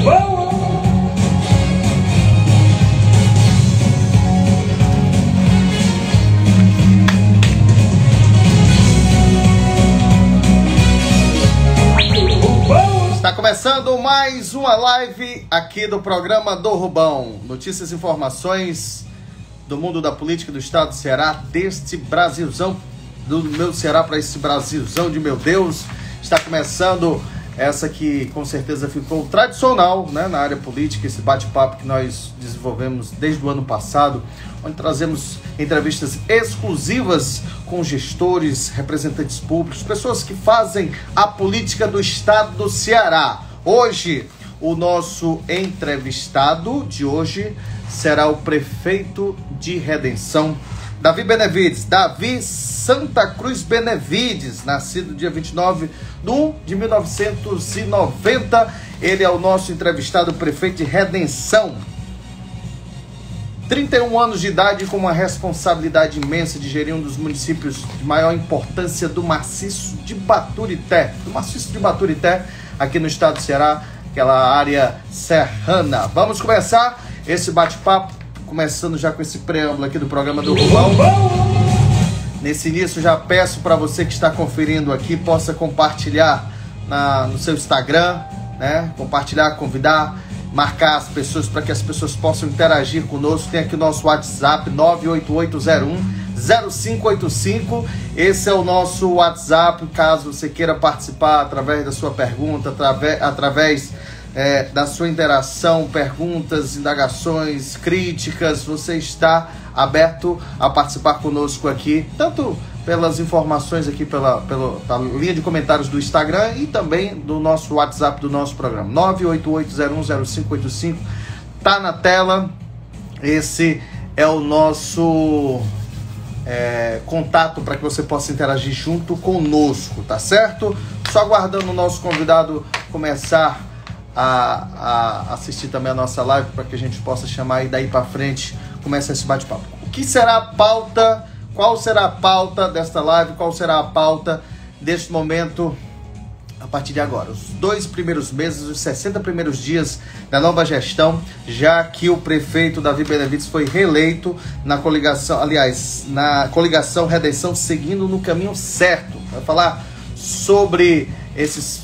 Está começando mais uma live aqui do programa do Rubão. Notícias e informações do mundo da política do estado do Ceará, deste Brasilzão, do meu Ceará para esse Brasilzão de meu Deus. Está começando essa que com certeza ficou tradicional, né, na área política, esse bate-papo que nós desenvolvemos desde o ano passado, onde trazemos entrevistas exclusivas com gestores, representantes públicos, pessoas que fazem a política do estado do Ceará. Hoje, o nosso entrevistado de hoje será o prefeito de Redenção, Davi Benevides, Davi Santa Cruz Benevides, nascido dia 29 de 1 de 1990. Ele é o nosso entrevistado, prefeito de Redenção. 31 anos de idade, com uma responsabilidade imensa de gerir um dos municípios de maior importância do maciço de Baturité. Aqui no estado do Ceará, aquela área serrana. Vamos começar esse bate-papo, começando já com esse preâmbulo aqui do programa do Rubão. Nesse início, já peço para você que está conferindo aqui, possa compartilhar no seu Instagram, né? Compartilhar, convidar, marcar as pessoas para que as pessoas possam interagir conosco. Tem aqui o nosso WhatsApp, 98801-0585. Esse é o nosso WhatsApp, caso você queira participar através da sua pergunta, através da sua interação, perguntas, indagações, críticas. Você está aberto a participar conosco aqui, tanto pelas informações aqui pela linha de comentários do Instagram e também do nosso WhatsApp do nosso programa, 988010585. Tá na tela. Esse é o nosso contato para que você possa interagir junto conosco, tá certo? Só aguardando o nosso convidado começar a assistir também a nossa live, para que a gente possa chamar e daí para frente começa esse bate-papo. O que será a pauta? Qual será a pauta desta live? Qual será a pauta deste momento a partir de agora? Os 2 primeiros meses, os 60 primeiros dias da nova gestão, já que o prefeito Davi Benevides foi reeleito na coligação, na coligação Redenção, seguindo no caminho certo. Vai falar sobre esses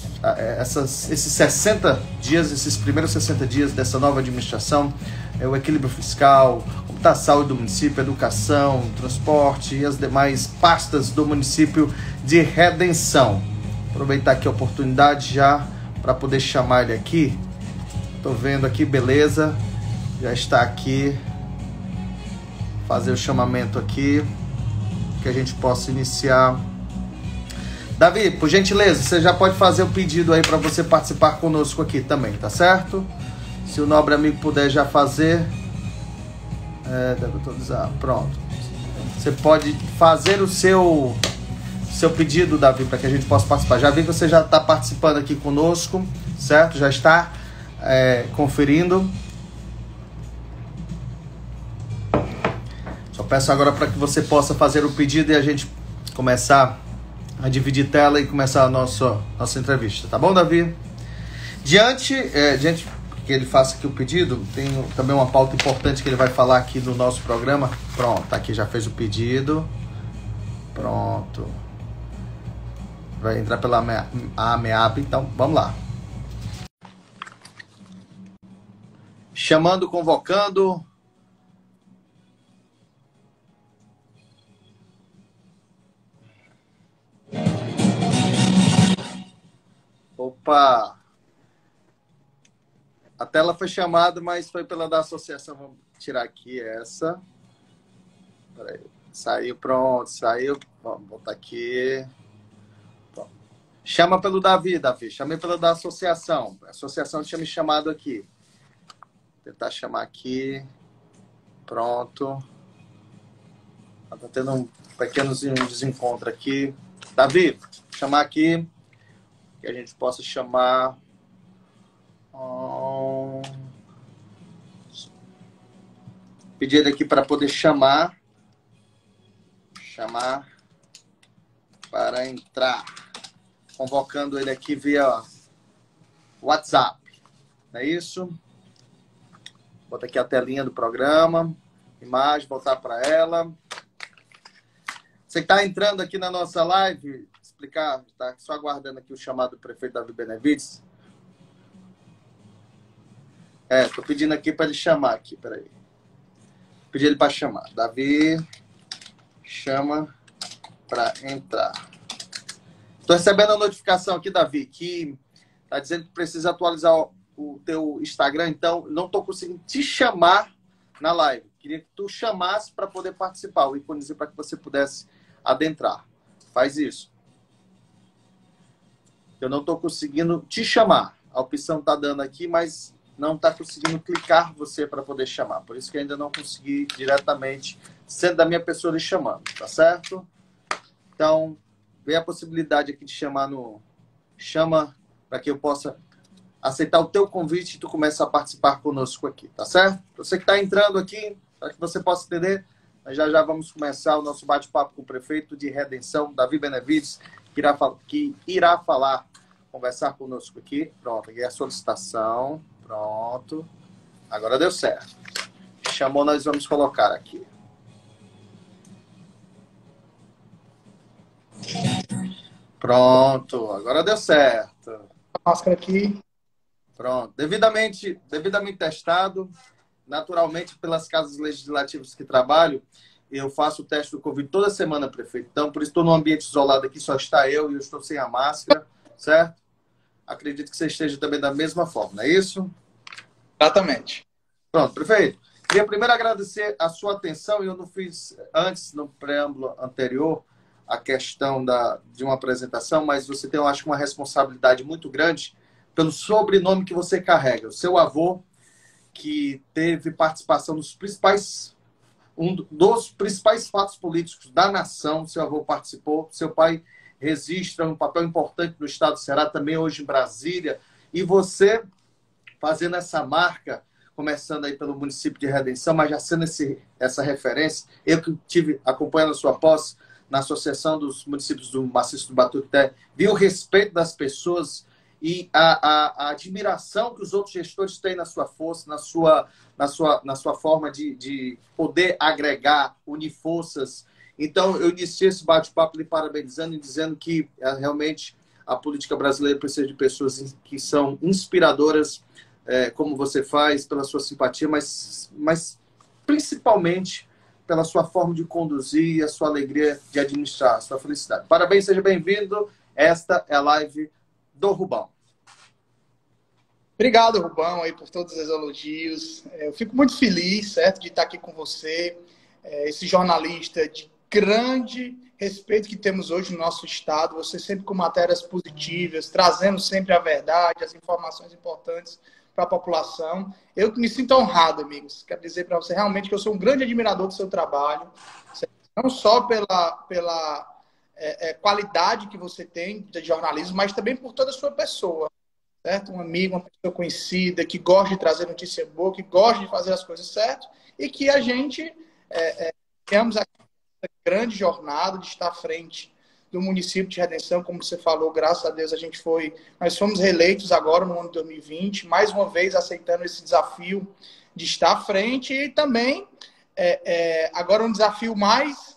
60 dias, esses primeiros 60 dias dessa nova administração, o equilíbrio fiscal, como está a saúde do município, educação, transporte e as demais pastas do município de Redenção. Aproveitar aqui a oportunidade já para poder chamar ele aqui. Estou vendo aqui, beleza, já está aqui. Fazer o chamamento aqui, que a gente possa iniciar. Davi, por gentileza, você já pode fazer o pedido aí para você participar conosco aqui também, tá certo? Se o nobre amigo puder já fazer. Deve autorizar. Pronto. Você pode fazer o seu pedido, Davi, para que a gente possa participar. Já vi que você já está participando aqui conosco, certo? Já está conferindo. Só peço agora para que você possa fazer o pedido e a gente começar a dividir tela e começar a nossa entrevista, tá bom, Davi? Diante que ele faça aqui o pedido, tem também uma pauta importante que ele vai falar aqui no nosso programa. Pronto, aqui já fez o pedido. Pronto. Vai entrar pela AMEAB, então vamos lá. Chamando, convocando. Opa! A tela foi chamada, mas foi pela da associação. Vamos tirar aqui essa. Peraí. Saiu, pronto. Saiu. Vamos botar aqui. Pronto. Chama pelo Davi. Chamei pela da associação. A associação tinha me chamado aqui. Vou tentar chamar aqui. Pronto. Tá tendo um pequeno desencontro aqui. Davi, chamar aqui. Que a gente possa chamar. Pedir ele aqui para poder chamar para entrar, convocando ele aqui via WhatsApp. não é isso? Bota aqui a telinha do programa, imagem, voltar para ela. Você que está entrando aqui na nossa live, explicar, tá só aguardando aqui o chamado do prefeito Davi Benevides. Tô pedindo aqui para ele chamar aqui, peraí. Pedi ele para chamar. Davi, chama para entrar. Estou recebendo a notificação aqui, Davi, que está dizendo que precisa atualizar o teu Instagram, então não estou conseguindo te chamar na live. Queria que tu chamasse para poder participar, o íconezinho para que você pudesse adentrar. Faz isso. Eu não estou conseguindo te chamar. A opção está dando aqui, mas não está conseguindo clicar você para poder chamar. Por isso que ainda não consegui diretamente, sendo da minha pessoa lhe chamando, tá certo? Então, vê a possibilidade aqui de chamar no... Chama para que eu possa aceitar o teu convite e tu começa a participar conosco aqui, tá certo? Você que está entrando aqui, para que você possa entender, nós já vamos começar o nosso bate-papo com o prefeito de Redenção, Davi Benevides, que irá falar, conversar conosco aqui. Pronto, aqui é a solicitação. Pronto. Agora deu certo. Chamou, nós vamos colocar aqui. Pronto, agora deu certo. A máscara aqui. Pronto, devidamente testado, naturalmente pelas casas legislativas que trabalho, eu faço o teste do Covid toda semana, prefeito. Então, por isso estou num ambiente isolado aqui, só está eu e eu estou sem a máscara, certo? Acredito que você esteja também da mesma forma, não é isso? Exatamente. Pronto, prefeito. Queria primeiro agradecer a sua atenção, eu não fiz antes, no preâmbulo anterior, a questão de uma apresentação, mas você tem, eu acho, uma responsabilidade muito grande pelo sobrenome que você carrega. O seu avô, que teve participação nos principais, dos principais fatos políticos da nação, seu avô participou, seu pai registra um papel importante no estado do Ceará, também hoje em Brasília, e você fazendo essa marca, começando aí pelo município de Redenção, mas já sendo essa referência, eu que tive acompanhando a sua posse na Associação dos Municípios do Maciço do Batuté, vi o respeito das pessoas e a admiração que os outros gestores têm na sua força, na sua forma de poder agregar, unir forças. Então, eu iniciei esse bate-papo lhe parabenizando e dizendo que realmente a política brasileira precisa de pessoas que são inspiradoras, como você faz, pela sua simpatia, mas principalmente pela sua forma de conduzir e a sua alegria de administrar, a sua felicidade. Parabéns, seja bem-vindo. Esta é a live do Rubão. Obrigado, Rubão, aí, por todos os elogios. Eu fico muito feliz, certo, de estar aqui com você, esse jornalista de grande respeito que temos hoje no nosso estado, você sempre com matérias positivas, trazendo sempre a verdade, as informações importantes para a população. Eu me sinto honrado, amigos. Quero dizer para você realmente que eu sou um grande admirador do seu trabalho, não só pela qualidade que você tem de jornalismo, mas também por toda a sua pessoa, certo? Um amigo, uma pessoa conhecida, que gosta de trazer notícia boa, que gosta de fazer as coisas certas e que a gente temos aqui essa grande jornada de estar à frente do município de Redenção, como você falou, graças a Deus nós fomos reeleitos agora no ano de 2020, mais uma vez aceitando esse desafio de estar à frente e também agora um desafio mais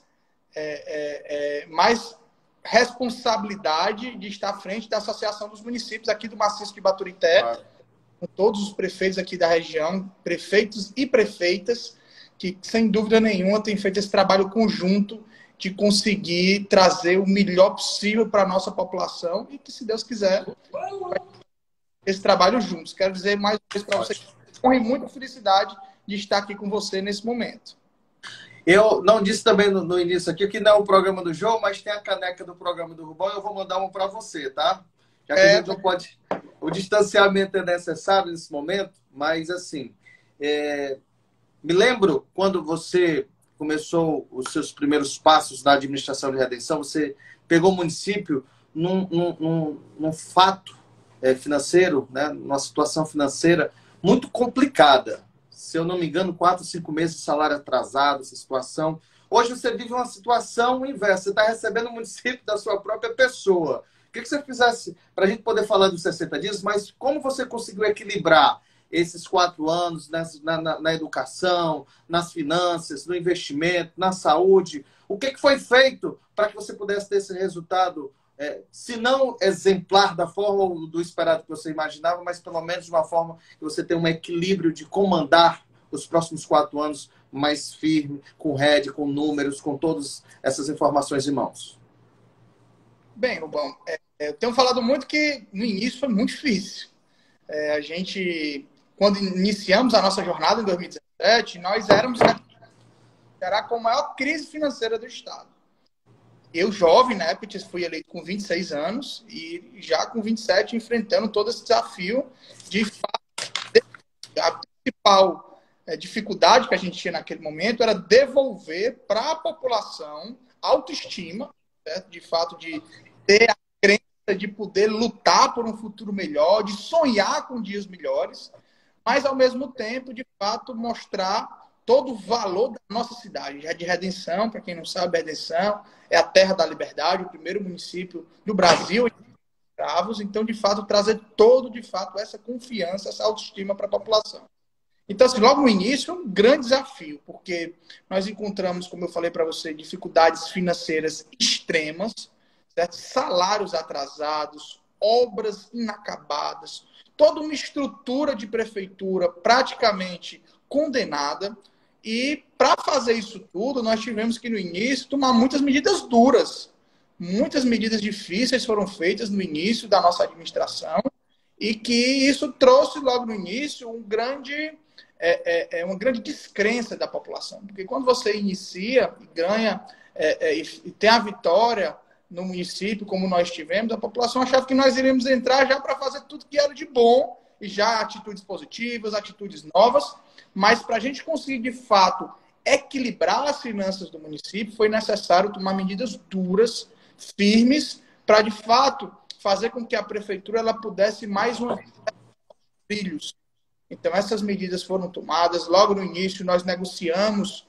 responsabilidade de estar à frente da Associação dos Municípios aqui do Maciço de Baturité, com todos os prefeitos aqui da região, prefeitos e prefeitas, que sem dúvida nenhuma têm feito esse trabalho conjunto de conseguir trazer o melhor possível para a nossa população e que, se Deus quiser, esse trabalho juntos. Quero dizer mais uma vez para você que corre muita felicidade de estar aqui com você nesse momento. Eu não disse também no início aqui que não é o programa do João, mas tem a caneca do programa do Rubão, eu vou mandar uma para você, tá? Já que a gente não pode... O distanciamento é necessário nesse momento, mas assim... Me lembro quando você começou os seus primeiros passos na administração de Redenção, você pegou o município num fato financeiro, né, numa situação financeira muito complicada. Se eu não me engano, 4, 5 meses de salário atrasado, essa situação. Hoje você vive uma situação inversa. Você está recebendo o município da sua própria pessoa. Queria que você fizesse, para a gente poder falar dos 60 dias, mas como você conseguiu equilibrar esses 4 anos na educação, nas finanças, no investimento, na saúde? O que foi feito para que você pudesse ter esse resultado, se não exemplar da forma do esperado que você imaginava, mas pelo menos de uma forma que você tenha um equilíbrio de comandar os próximos 4 anos mais firme, com RED, com números, com todas essas informações em mãos? Bem, Rubão, eu tenho falado muito que no início foi muito difícil. A gente, quando iniciamos a nossa jornada em 2017, nós era com a maior crise financeira do Estado. Eu, jovem, na época, fui eleito com 26 anos e já com 27 enfrentando todo esse desafio de fato, a principal dificuldade que a gente tinha naquele momento era devolver para a população autoestima, certo? De fato, de ter a crença de poder lutar por um futuro melhor, de sonhar com dias melhores, mas, ao mesmo tempo, de fato, mostrar todo o valor da nossa cidade. Já de Redenção, para quem não sabe, Redenção é a terra da liberdade, o primeiro município do Brasil em escravos. Então, de fato, trazer essa confiança, essa autoestima para a população. Então, assim, logo no início, um grande desafio, porque nós encontramos, como eu falei para você, dificuldades financeiras extremas, certo? Salários atrasados, obras inacabadas, toda uma estrutura de prefeitura praticamente condenada. E para fazer isso tudo, nós tivemos que, no início, tomar muitas medidas duras. Muitas medidas difíceis foram feitas no início da nossa administração e que isso trouxe, logo no início, uma grande descrença da população. Porque quando você inicia e ganha e tem a vitória no município, como nós tivemos, a população achava que nós iríamos entrar já para fazer tudo que era de bom, e já atitudes positivas, atitudes novas, mas para a gente conseguir, de fato, equilibrar as finanças do município, foi necessário tomar medidas duras, firmes, para, de fato, fazer com que a prefeitura ela pudesse mais uma vez trilhos. Então, essas medidas foram tomadas. Logo no início, nós negociamos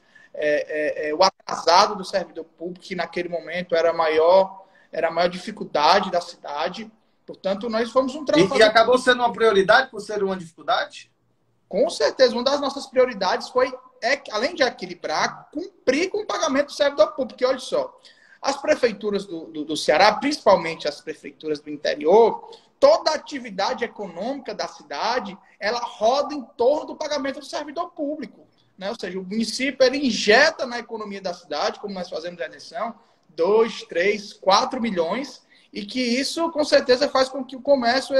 o atrasado do servidor público, que naquele momento era a maior dificuldade da cidade. Portanto, nós fomos um trabalho... E acabou sendo uma prioridade por ser uma dificuldade? Com certeza. Uma das nossas prioridades foi, além de equilibrar, cumprir com o pagamento do servidor público. Porque, olha só, as prefeituras do Ceará, principalmente as prefeituras do interior, toda a atividade econômica da cidade, ela roda em torno do pagamento do servidor público. Né? Ou seja, o município ele injeta na economia da cidade, como nós fazemos na eleição, 2, 3, 4 milhões, e que isso, com certeza, faz com que o comércio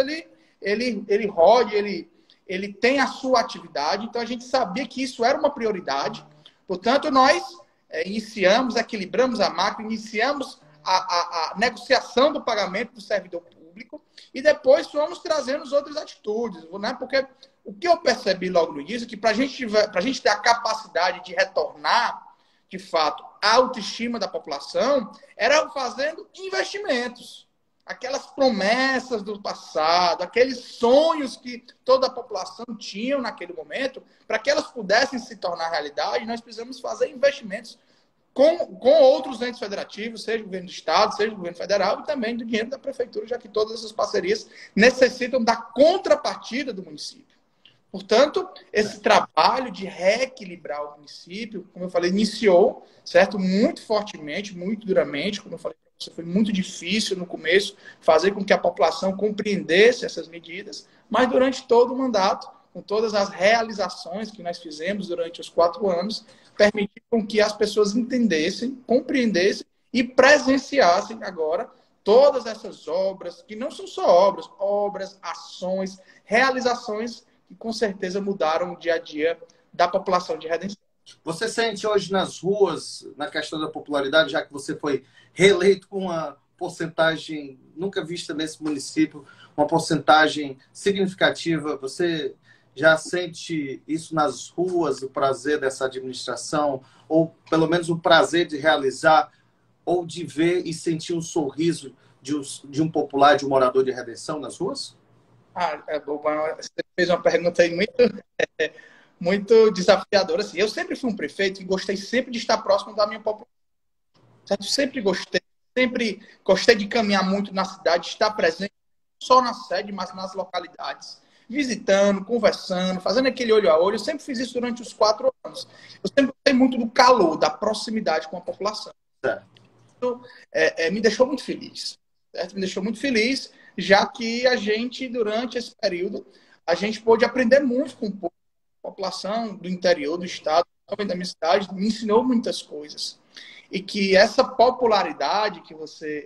ele rode, ele tenha a sua atividade. Então, a gente sabia que isso era uma prioridade. Portanto, nós iniciamos, equilibramos a máquina, iniciamos a negociação do pagamento do servidor público e depois fomos trazendo as outras atitudes. Né? Porque o que eu percebi logo no início é que para a gente ter a capacidade de retornar, de fato, a autoestima da população, era fazendo investimentos. Aquelas promessas do passado, aqueles sonhos que toda a população tinha naquele momento, para que elas pudessem se tornar realidade, nós precisamos fazer investimentos com outros entes federativos, seja o governo do Estado, seja o governo federal, e também do dinheiro da prefeitura, já que todas essas parcerias necessitam da contrapartida do município. Portanto, esse trabalho de reequilibrar o município, como eu falei, iniciou, certo? Muito fortemente, muito duramente, como eu falei, foi muito difícil no começo fazer com que a população compreendesse essas medidas, mas durante todo o mandato, com todas as realizações que nós fizemos durante os 4 anos, permitiu com que as pessoas entendessem, compreendessem e presenciassem agora todas essas obras, que não são só obras, ações, realizações que com certeza mudaram o dia a dia da população de Redenção. Você sente hoje nas ruas, na questão da popularidade, já que você foi reeleito com uma porcentagem nunca vista nesse município, uma porcentagem significativa, você já sente isso nas ruas, o prazer dessa administração, ou pelo menos o prazer de realizar, ou de ver e sentir um sorriso de um popular, de um morador de Redenção nas ruas? Você fez uma pergunta aí muito desafiadora. Assim. Eu sempre fui um prefeito e gostei sempre de estar próximo da minha população. Certo? Sempre gostei sempre gostei de caminhar muito na cidade, estar presente não só na sede, mas nas localidades, visitando, conversando, fazendo aquele olho a olho. Eu sempre fiz isso durante os 4 anos. Eu sempre gostei muito do calor, da proximidade com a população. Certo. Isso me deixou muito feliz. Certo? Me deixou muito feliz, já que a gente, durante esse período, a gente pôde aprender muito com o povo, a população do interior do estado, também da minha cidade, me ensinou muitas coisas. E que essa popularidade que você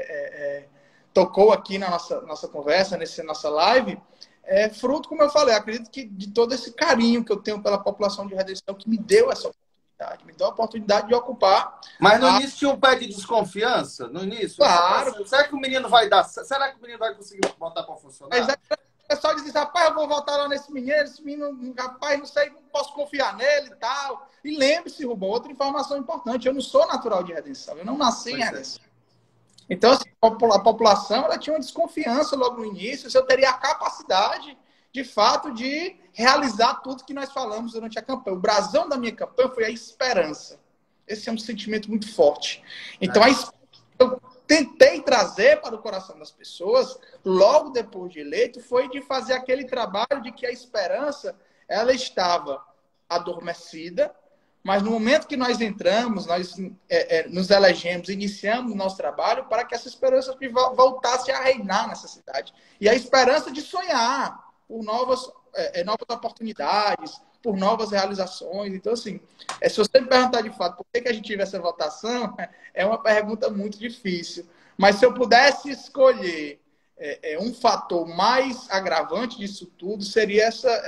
tocou aqui na nossa conversa, nessa nossa live, é fruto, como eu falei, acredito que de todo esse carinho que eu tenho pela população de Redenção, que me deu essa oportunidade, me deu a oportunidade de ocupar. Mas no início tinha um pé de desconfiança? No início? Claro. Será que o menino vai dar? Será que o menino vai conseguir botar para funcionar? Mas o pessoal diz, rapaz, eu vou votar lá nesse menino, rapaz, não sei, não posso confiar nele e tal. E lembre-se, Rubão, outra informação importante, eu não sou natural de Redenção, eu não nasci em Redenção. Então, assim, a população ela tinha uma desconfiança logo no início, se eu teria a capacidade, de fato, de realizar tudo que nós falamos durante a campanha. O brasão da minha campanha foi a esperança. Esse é um sentimento muito forte. Então, eu tentei trazer para o coração das pessoas, logo depois de eleito, foi de fazer aquele trabalho de que a esperança ela estava adormecida, mas no momento que nós entramos, nós nos elegemos, iniciamos o nosso trabalho para que essa esperança voltasse a reinar nessa cidade. E a esperança de sonhar por novas oportunidades, por novas realizações. Então, assim, se você me perguntar de fato por que a gente teve essa votação, é uma pergunta muito difícil. Mas se eu pudesse escolher um fator mais agravante disso tudo, seria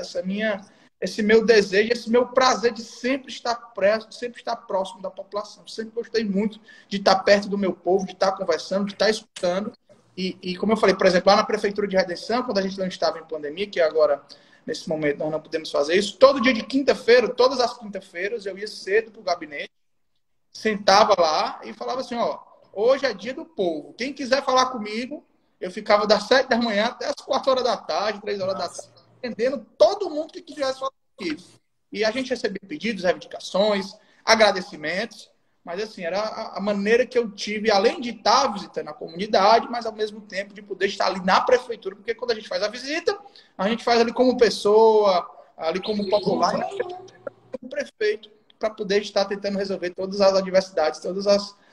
esse meu desejo, esse meu prazer de sempre estar próximo da população. Sempre gostei muito de estar perto do meu povo, de estar conversando, de estar escutando. E como eu falei, por exemplo, lá na Prefeitura de Redenção, quando a gente não estava em pandemia, que agora, nesse momento, nós não podemos fazer isso, todo dia de quinta-feira, todas as quinta-feiras, eu ia cedo para o gabinete, sentava lá e falava assim, hoje é dia do povo. Quem quiser falar comigo, eu ficava das 7 da manhã até as 4 horas da tarde, 3 horas da tarde, atendendo todo mundo que quisesse falar comigo. E a gente recebia pedidos, reivindicações, agradecimentos, mas assim, era a maneira que eu tive, além de estar visitando a comunidade, mas ao mesmo tempo de poder estar ali na prefeitura, porque quando a gente faz a visita, a gente faz ali como pessoa, ali como popular, como prefeito, para poder estar tentando resolver todas as adversidades, todas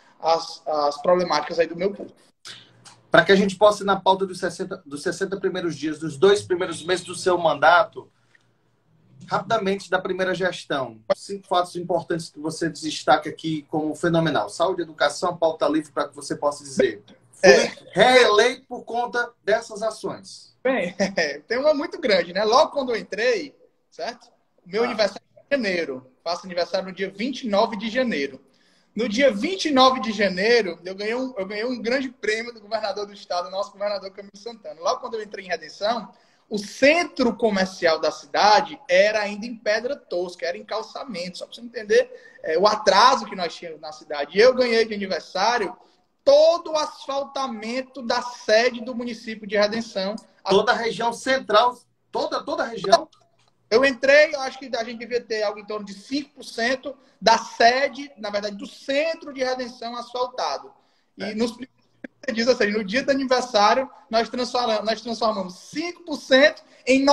as problemáticas aí do meu povo. Para que a gente possa ir na pauta dos 60 primeiros dias, dos 2 primeiros meses do seu mandato, rapidamente da primeira gestão, 5 fatos importantes que você destaca aqui como fenomenal. Saúde, educação, pauta livre, para que você possa dizer. Fui reeleito por conta dessas ações. Bem, tem uma muito grande, né? Logo quando eu entrei, certo? O meu aniversário é em janeiro. Faço aniversário no dia 29 de janeiro. No dia 29 de janeiro, eu ganhei um grande prêmio do governador do estado, nosso governador Camilo Santana. Logo quando eu entrei em Redenção, o centro comercial da cidade era ainda em pedra tosca, era em calçamento, só para você entender o atraso que nós tínhamos na cidade. E eu ganhei de aniversário todo o asfaltamento da sede do município de Redenção. Toda a região central, toda a região? Eu entrei, eu acho que a gente devia ter algo em torno de 5% da sede, na verdade, do centro de Redenção asfaltado. E nos diz assim, no dia do aniversário, nós transformamos 5% em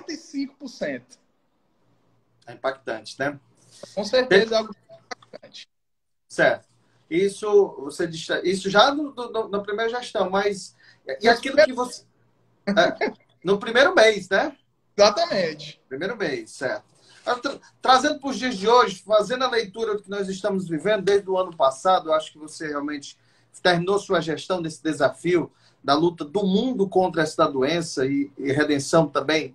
95%. É impactante, né? Com certeza é algo impactante. Certo. Isso já na primeira gestão, mas... E aquilo que você... no primeiro mês, né? Exatamente. Primeiro mês, certo. Trazendo para os dias de hoje, fazendo a leitura do que nós estamos vivendo desde o ano passado, eu acho que você realmente terminou sua gestão desse desafio da luta do mundo contra essa doença e Redenção também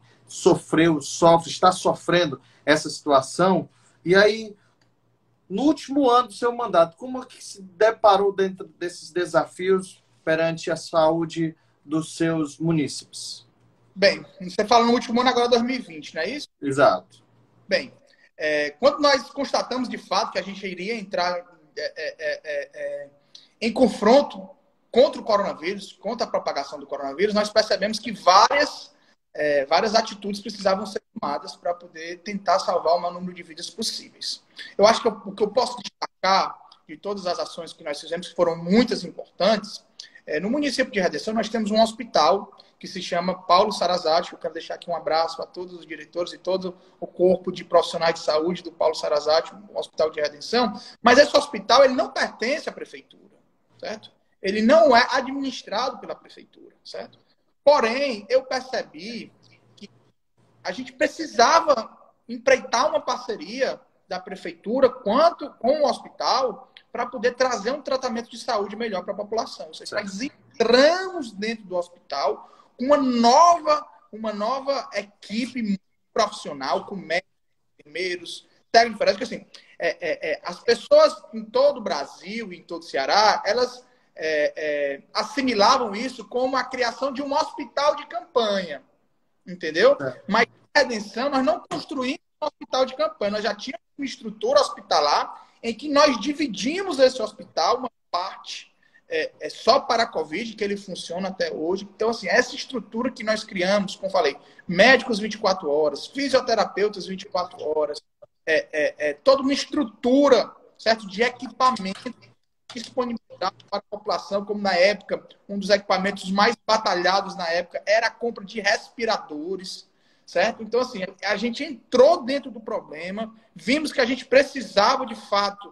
está sofrendo essa situação. E aí, no último ano do seu mandato, como é que se deparou dentro desses desafios perante a saúde dos seus munícipes? Bem, você fala no último ano, agora 2020, não é isso? Exato. Bem, quando nós constatamos de fato que a gente iria entrar em confronto contra o coronavírus, contra a propagação do coronavírus, nós percebemos que várias atitudes precisavam ser tomadas para poder tentar salvar o maior número de vidas possíveis. Eu acho que o que eu posso destacar de todas as ações que nós fizemos, que foram muitas importantes, no município de Redenção nós temos um hospital que se chama Paulo Sarazate. Eu quero deixar aqui um abraço a todos os diretores e todo o corpo de profissionais de saúde do Paulo Sarazate, o Hospital de Redenção. Mas esse hospital ele não pertence à prefeitura, certo? Ele não é administrado pela prefeitura, certo? Porém, eu percebi que a gente precisava empreitar uma parceria da prefeitura quanto com o hospital para poder trazer um tratamento de saúde melhor para a população. Ou seja, nós entramos dentro do hospital com uma nova equipe profissional, com médicos, enfermeiros, técnicos, porque assim, as pessoas em todo o Brasil, em todo o Ceará, elas assimilavam isso como a criação de um hospital de campanha, entendeu? Mas em Redenção, nós não construímos um hospital de campanha, nós já tínhamos uma estrutura hospitalar em que nós dividimos esse hospital, uma parte só para a Covid, que ele funciona até hoje. Então, assim, essa estrutura que nós criamos, como falei, médicos 24 horas, fisioterapeutas 24 horas, toda uma estrutura, certo, de equipamento disponibilizado para a população, como na época, um dos equipamentos mais batalhados na época era a compra de respiradores, certo? Então, assim, a gente entrou dentro do problema, vimos que a gente precisava, de fato,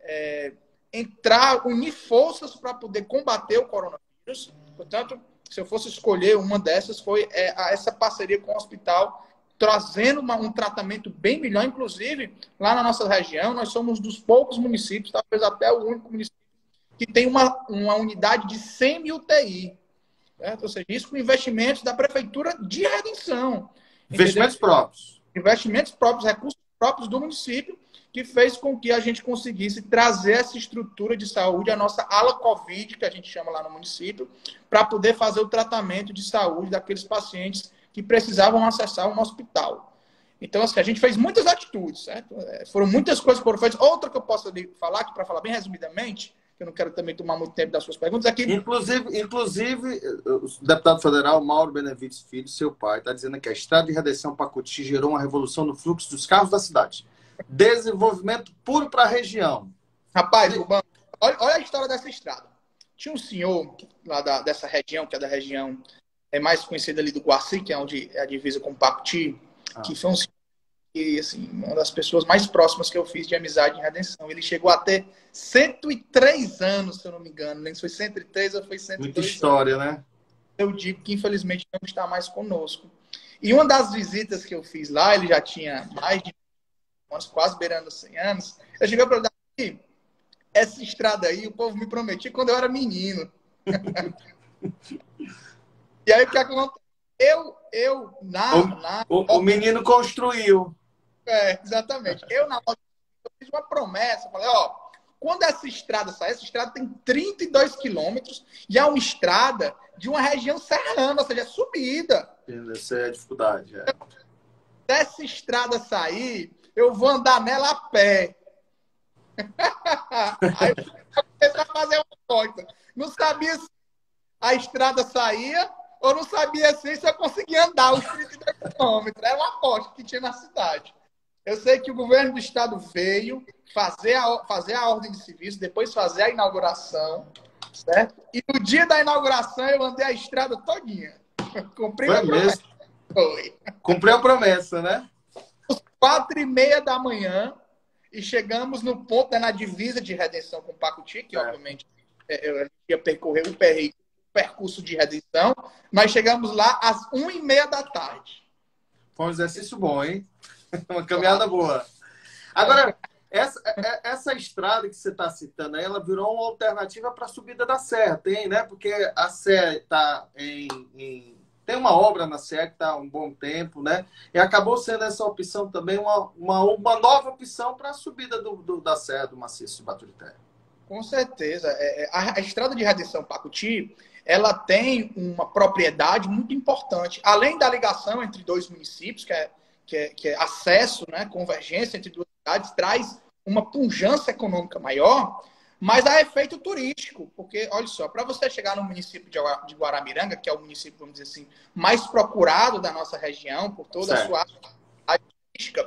unir forças para poder combater o coronavírus. Portanto, se eu fosse escolher uma dessas, foi essa parceria com o hospital, trazendo um tratamento bem melhor. Inclusive, lá na nossa região, nós somos dos poucos municípios, talvez até o único município, que tem uma unidade de semi-UTI. Certo? Ou seja, isso com investimentos da Prefeitura de Redenção. Investimentos próprios. Investimentos próprios, recursos próprios do município, que fez com que a gente conseguisse trazer essa estrutura de saúde, a nossa ala Covid, que a gente chama lá no município, para poder fazer o tratamento de saúde daqueles pacientes que precisavam acessar um hospital. Então, assim, a gente fez muitas atitudes, certo? Foram muitas coisas que foram feitas. Outra que eu posso falar, que para falar bem resumidamente, que eu não quero também tomar muito tempo das suas perguntas, aqui. Inclusive, o deputado federal Mauro Benevides Filho, seu pai, está dizendo que a estrada de Redenção Pacuti gerou uma revolução no fluxo dos carros da cidade. Desenvolvimento puro para a região. Rapaz, Urbano, olha a história dessa estrada. Tinha um senhor lá dessa região, que é da região mais conhecida ali do Guaci, que é onde é a divisa com o Pacuti, que foi um senhor que, assim, uma das pessoas mais próximas que eu fiz de amizade em Redenção. Ele chegou a ter 103 anos, se eu não me engano. Nem se foi 103 ou foi 102 Muita história, anos. Né? Eu digo que, infelizmente, não está mais conosco. E uma das visitas que eu fiz lá, ele já tinha mais de anos, quase beirando 100 anos. Eu cheguei para ele, essa estrada aí, o povo me prometia quando eu era menino. E aí, o que acontece? O menino construiu. Exatamente. Eu fiz uma promessa, falei, quando essa estrada sair, essa estrada tem 32 quilômetros e é uma estrada de uma região serrana, ou seja, é subida. Essa é a dificuldade. Se essa estrada sair, eu vou andar nela a pé. Aí eu comecei a fazer uma conta. Não sabia se a estrada saía ou não sabia se eu conseguia andar os 32 quilômetros. Era uma aposta que tinha na cidade. Eu sei que o governo do estado veio fazer a ordem de serviço, depois fazer a inauguração, certo? E no dia da inauguração eu andei a estrada todinha. Cumpri a promessa. Foi. Cumpriu a promessa, né? Às 4h30 da manhã e chegamos no ponto, na divisa de Redenção com Pacuti, que obviamente eu ia percorrer o percurso de Redenção. Nós chegamos lá às 1h30 da tarde. Foi um exercício bom, hein? Uma caminhada boa. Agora, essa estrada que você está citando aí, ela virou uma alternativa para a subida da serra, tem, né? Porque a serra está tem uma obra na serra que está há um bom tempo, né? E acabou sendo essa opção também uma nova opção para a subida da serra do maciço de Baturité. Com certeza. A estrada de Redenção Pacuti, ela tem uma propriedade muito importante. Além da ligação entre dois municípios, que é acesso, né, convergência entre duas cidades, traz uma pujança econômica maior, mas há efeito turístico, porque, olha só, para você chegar no município de Guaramiranga, que é o município, vamos dizer assim, mais procurado da nossa região, por toda a sua área turística,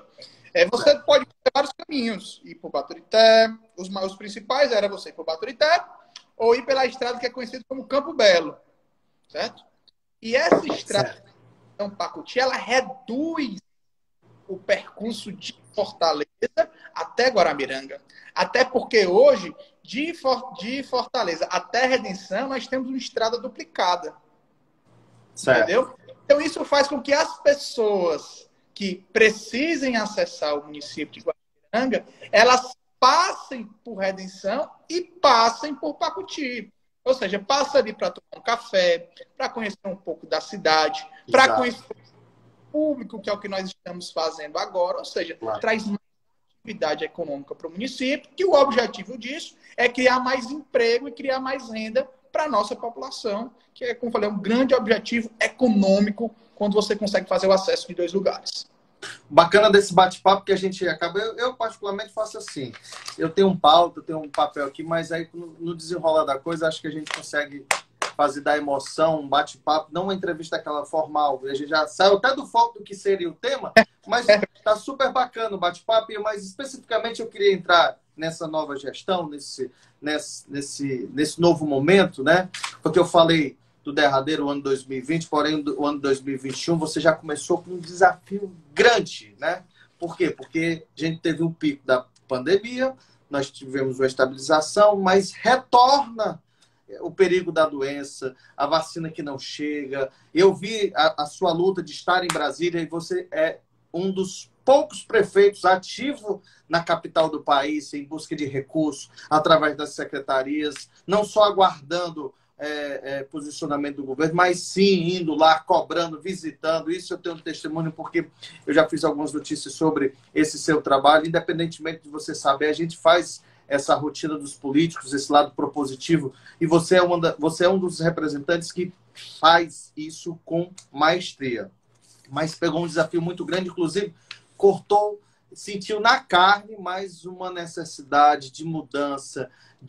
Você pode ter vários caminhos. Ir por Baturité, os principais era você ir por Baturité, ou ir pela estrada que é conhecida como Campo Belo, certo? E essa estrada, então, Pacuti, ela reduz o percurso de Fortaleza até Guaramiranga. Até porque hoje, de Fortaleza até Redenção, nós temos uma estrada duplicada. Certo. Entendeu? Então, isso faz com que as pessoas que precisem acessar o município de Guaramiranga, elas passem por Redenção e passem por Pacuti. Ou seja, passa ali para tomar um café, para conhecer um pouco da cidade, para conhecer o público, que é o que nós estamos fazendo agora. Ou seja, traz mais atividade econômica para o município, que o objetivo disso é criar mais emprego e criar mais renda para a nossa população, que é, como eu falei, um grande objetivo econômico quando você consegue fazer o acesso de 2 lugares. Bacana desse bate-papo que a gente acaba... Eu particularmente faço assim. Eu tenho um pauta, eu tenho um papel aqui, mas aí no desenrolar da coisa, acho que a gente consegue fazer da emoção, um bate-papo, não uma entrevista aquela formal. A gente já saiu até do foco do que seria o tema, mas tá super bacana o bate-papo, mas especificamente eu queria entrar nessa nova gestão, nesse novo momento, né? Porque eu falei do derradeiro ano 2020, porém o ano 2021 você já começou com um desafio grande, né? Por quê? Porque a gente teve um pico da pandemia, nós tivemos uma estabilização, mas retorna o perigo da doença, a vacina que não chega. Eu vi a sua luta de estar em Brasília e você é um dos poucos prefeitos ativo na capital do país em busca de recursos através das secretarias, não só aguardando posicionamento do governo, mas sim indo lá, cobrando, visitando. Isso eu tenho um testemunho porque eu já fiz algumas notícias sobre esse seu trabalho. Independentemente de você saber, a gente faz essa rotina dos políticos, esse lado propositivo, e você é um dos representantes que faz isso com maestria. Mas pegou um desafio muito grande, inclusive sentiu na carne mais uma necessidade de mudança,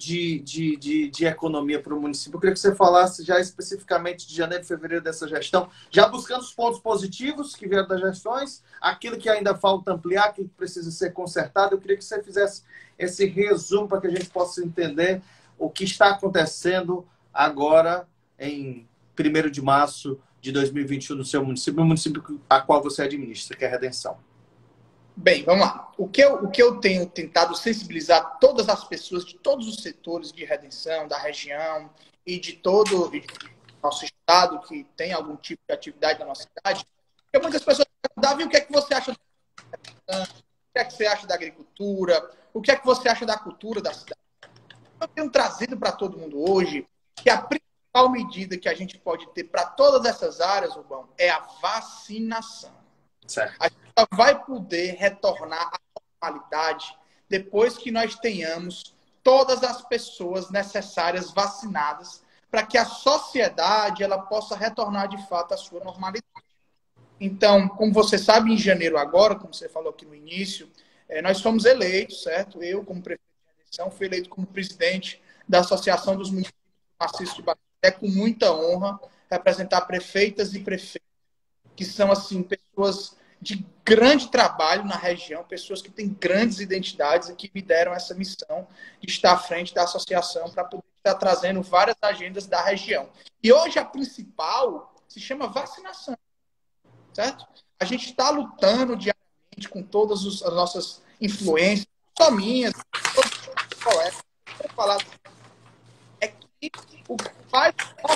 de economia para o município. Eu queria que você falasse já especificamente de janeiro e fevereiro dessa gestão, já buscando os pontos positivos que vieram das gestões, aquilo que ainda falta ampliar, aquilo que precisa ser consertado. Eu queria que você fizesse esse resumo para que a gente possa entender o que está acontecendo agora em 1º de março de 2021 no seu município, o município a qual você administra, que é Redenção. Bem, vamos lá. O que eu tenho tentado sensibilizar todas as pessoas de todos os setores de Redenção, da região e de todo o nosso estado que tem algum tipo de atividade na nossa cidade, porque muitas pessoas perguntam, Davi, o que é que você acha da Redenção? O que é que você acha da agricultura? O que é que você acha da cultura da cidade? Eu tenho trazido para todo mundo hoje que a principal medida que a gente pode ter para todas essas áreas, Rubão, é a vacinação. Certo. A gente só vai poder retornar à normalidade depois que nós tenhamos todas as pessoas necessárias vacinadas para que a sociedade ela possa retornar de fato à sua normalidade. Então, como você sabe, em janeiro agora, como você falou aqui no início, nós fomos eleitos, certo? Eu, como prefeito de Redenção, fui eleito como presidente da Associação dos Municípios do Maciço de Baturité, com muita honra, representar prefeitas e prefeitos, que são, assim, pessoas de grande trabalho na região, pessoas que têm grandes identidades e que me deram essa missão de estar à frente da associação para poder estar trazendo várias agendas da região. E hoje a principal se chama vacinação, certo? A gente está lutando diariamente com todas as nossas influências, só minhas, todos os colegas, vou falar é que o que faz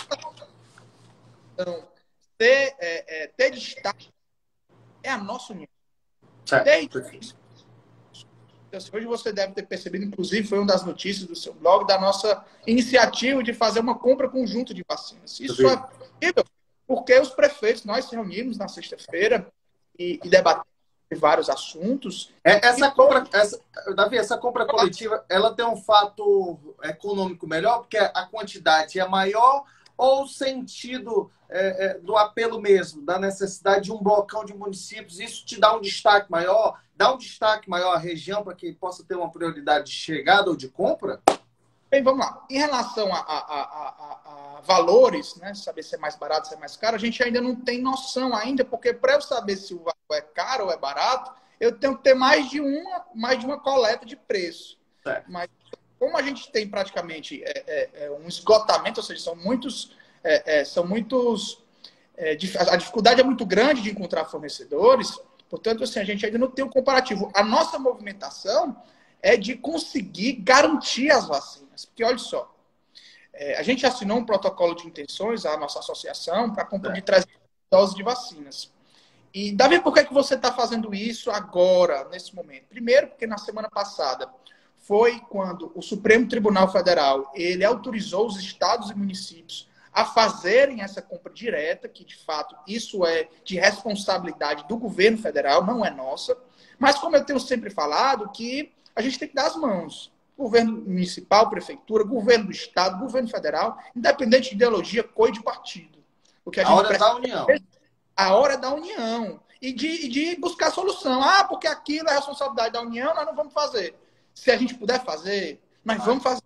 ter destaque é a nossa união. Hoje você deve ter percebido, inclusive, foi uma das notícias do seu blog, da nossa iniciativa de fazer uma compra conjunta de vacinas. Isso é possível porque os prefeitos, nós se reunimos na sexta-feira e debatemos vários assuntos. Davi, essa compra coletiva, ela tem um fato econômico melhor, porque a quantidade é maior, ou o sentido do apelo mesmo, da necessidade de um blocão de municípios, isso te dá um destaque maior? Dá um destaque maior à região para que possa ter uma prioridade de chegada ou de compra? Bem, vamos lá. Em relação a valores, né, saber se é mais barato, se é mais caro, a gente ainda não tem noção ainda, porque para eu saber se o valor é caro ou é barato, eu tenho que ter mais de uma coleta de preço. Certo. Mas como a gente tem praticamente um esgotamento, ou seja, a dificuldade é muito grande de encontrar fornecedores, portanto, assim, a gente ainda não tem um comparativo. A nossa movimentação é de conseguir garantir as vacinas. Porque, olha só, a gente assinou um protocolo de intenções, a nossa associação, para a compra de 300 doses de vacinas. E, Davi, por que você está fazendo isso agora, nesse momento? Primeiro, porque na semana passada foi quando o Supremo Tribunal Federal ele autorizou os estados e municípios a fazerem essa compra direta, que, de fato, isso é de responsabilidade do governo federal, não é nossa. Mas, como eu tenho sempre falado, que a gente tem que dar as mãos. Governo municipal, prefeitura, governo do estado, governo federal, independente de ideologia, cor e de partido. Porque a hora da união. A hora é da união. E de buscar solução. Ah, porque aquilo é responsabilidade da união, nós não vamos fazer. Se a gente puder fazer, nós vamos fazer.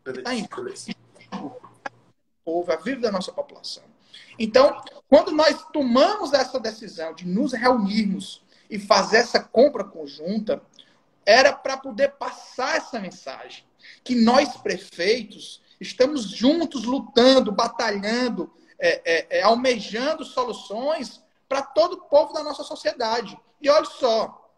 Povo, a vida da nossa população. Então, quando nós tomamos essa decisão de nos reunirmos e fazer essa compra conjunta, era para poder passar essa mensagem. Que nós, prefeitos, estamos juntos, lutando, batalhando, almejando soluções para todo o povo da nossa sociedade. E olha só,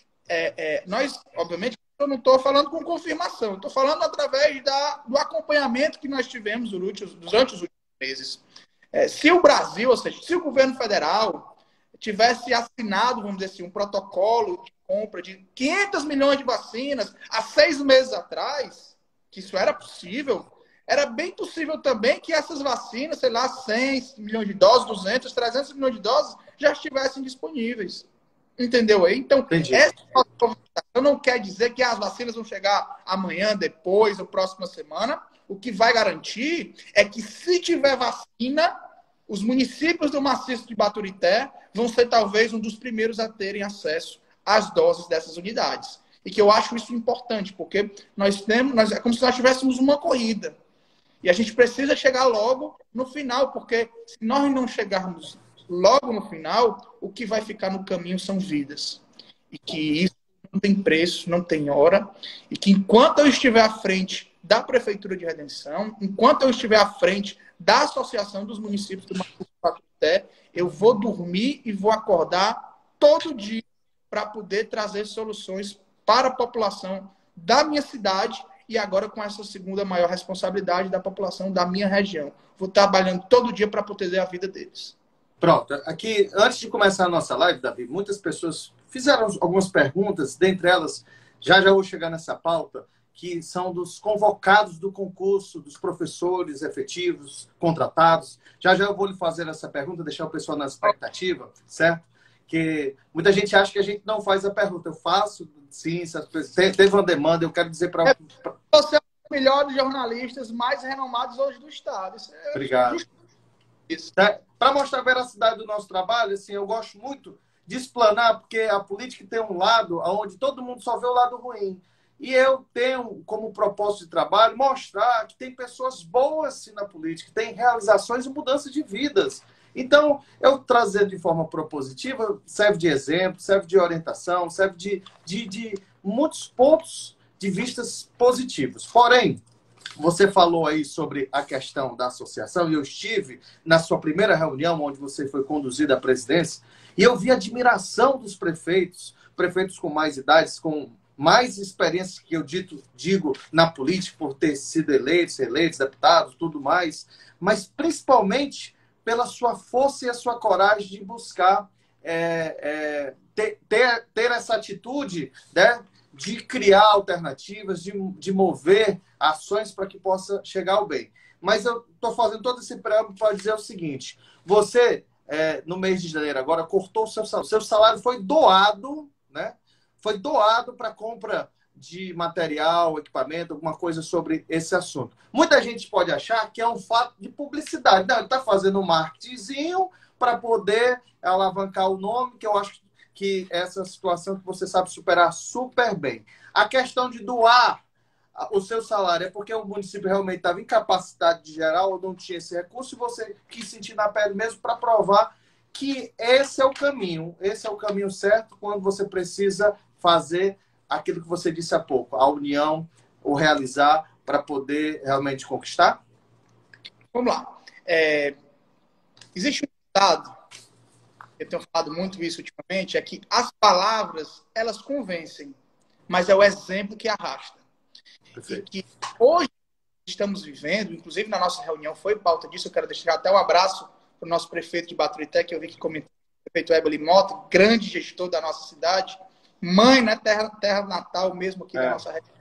nós, obviamente, eu não estou falando com confirmação, eu estou falando através do acompanhamento que nós tivemos durante os últimos meses. Se o Brasil, ou seja, se o governo federal tivesse assinado, vamos dizer assim, um protocolo de compra de 500 milhões de vacinas há 6 meses atrás, que isso era possível, era bem possível também que essas vacinas, sei lá, 100 milhões de doses, 200, 300 milhões de doses, já estivessem disponíveis. Entendeu aí? Então, essa movimentação não quer dizer que as vacinas vão chegar amanhã, depois, ou próxima semana. O que vai garantir é que, se tiver vacina, os municípios do maciço de Baturité vão ser talvez um dos primeiros a terem acesso às doses dessas unidades. E que eu acho isso importante, porque é como se nós tivéssemos uma corrida. E a gente precisa chegar logo no final, porque se nós não chegarmos logo no final, o que vai ficar no caminho são vidas. E que isso não tem preço, não tem hora. E que enquanto eu estiver à frente da Prefeitura de Redenção, enquanto eu estiver à frente da Associação dos Municípios do Macuté, eu vou dormir e vou acordar todo dia para poder trazer soluções para a população da minha cidade e agora com essa segunda maior responsabilidade da população da minha região. Vou trabalhando todo dia para proteger a vida deles. Pronto. Aqui, antes de começar a nossa live, Davi, muitas pessoas fizeram algumas perguntas, dentre elas, já vou chegar nessa pauta, que são dos convocados do concurso, dos professores efetivos, contratados. Já eu vou lhe fazer essa pergunta, deixar o pessoal na expectativa, certo? Que muita gente acha que a gente não faz a pergunta. Eu faço, sim, teve uma demanda, eu quero dizer para... Você é um dos melhores jornalistas mais renomados hoje do Estado. Obrigado. Para mostrar a veracidade do nosso trabalho, assim, eu gosto muito de explanar, porque a política tem um lado onde todo mundo só vê o lado ruim. E eu tenho como propósito de trabalho mostrar que tem pessoas boas sim, na política, tem realizações e mudança de vidas. Então, eu trazer de forma propositiva serve de exemplo, serve de orientação, serve de muitos pontos de vistas positivos. Porém, você falou aí sobre a questão da associação e eu estive na sua primeira reunião, onde você foi conduzido à presidência, e eu vi a admiração dos prefeitos com mais idades, com mais experiência que eu digo na política, por ter sido eleitos, deputados, tudo mais, mas principalmente pela sua força e a sua coragem de buscar ter essa atitude, né, de criar alternativas, de mover ações para que possa chegar ao bem. Mas eu estou fazendo todo esse preâmbulo para dizer o seguinte, você, no mês de janeiro agora, cortou o seu salário, foi doado, né? Foi doado para compra de material, equipamento, alguma coisa sobre esse assunto. Muita gente pode achar que é um fato de publicidade. Não, ele está fazendo um marketingzinho para poder alavancar o nome, que eu acho que essa situação que você sabe superar super bem. A questão de doar o seu salário é porque o município realmente estava incapacitado de gerar ou não tinha esse recurso e você quis sentir na pele mesmo para provar que esse é o caminho certo quando você precisa fazer aquilo que você disse há pouco, a união, o realizar para poder realmente conquistar? Vamos lá. Existe um ditado, eu tenho falado muito isso ultimamente, é que as palavras, elas convencem, mas é o exemplo que arrasta. Perfeito. E que hoje estamos vivendo, inclusive na nossa reunião foi pauta disso, eu quero deixar até um abraço para o nosso prefeito de Baturité, que eu vi que comentou, o prefeito Ebeli Mota, grande gestor da nossa cidade, mãe, né, terra natal mesmo aqui da nossa região.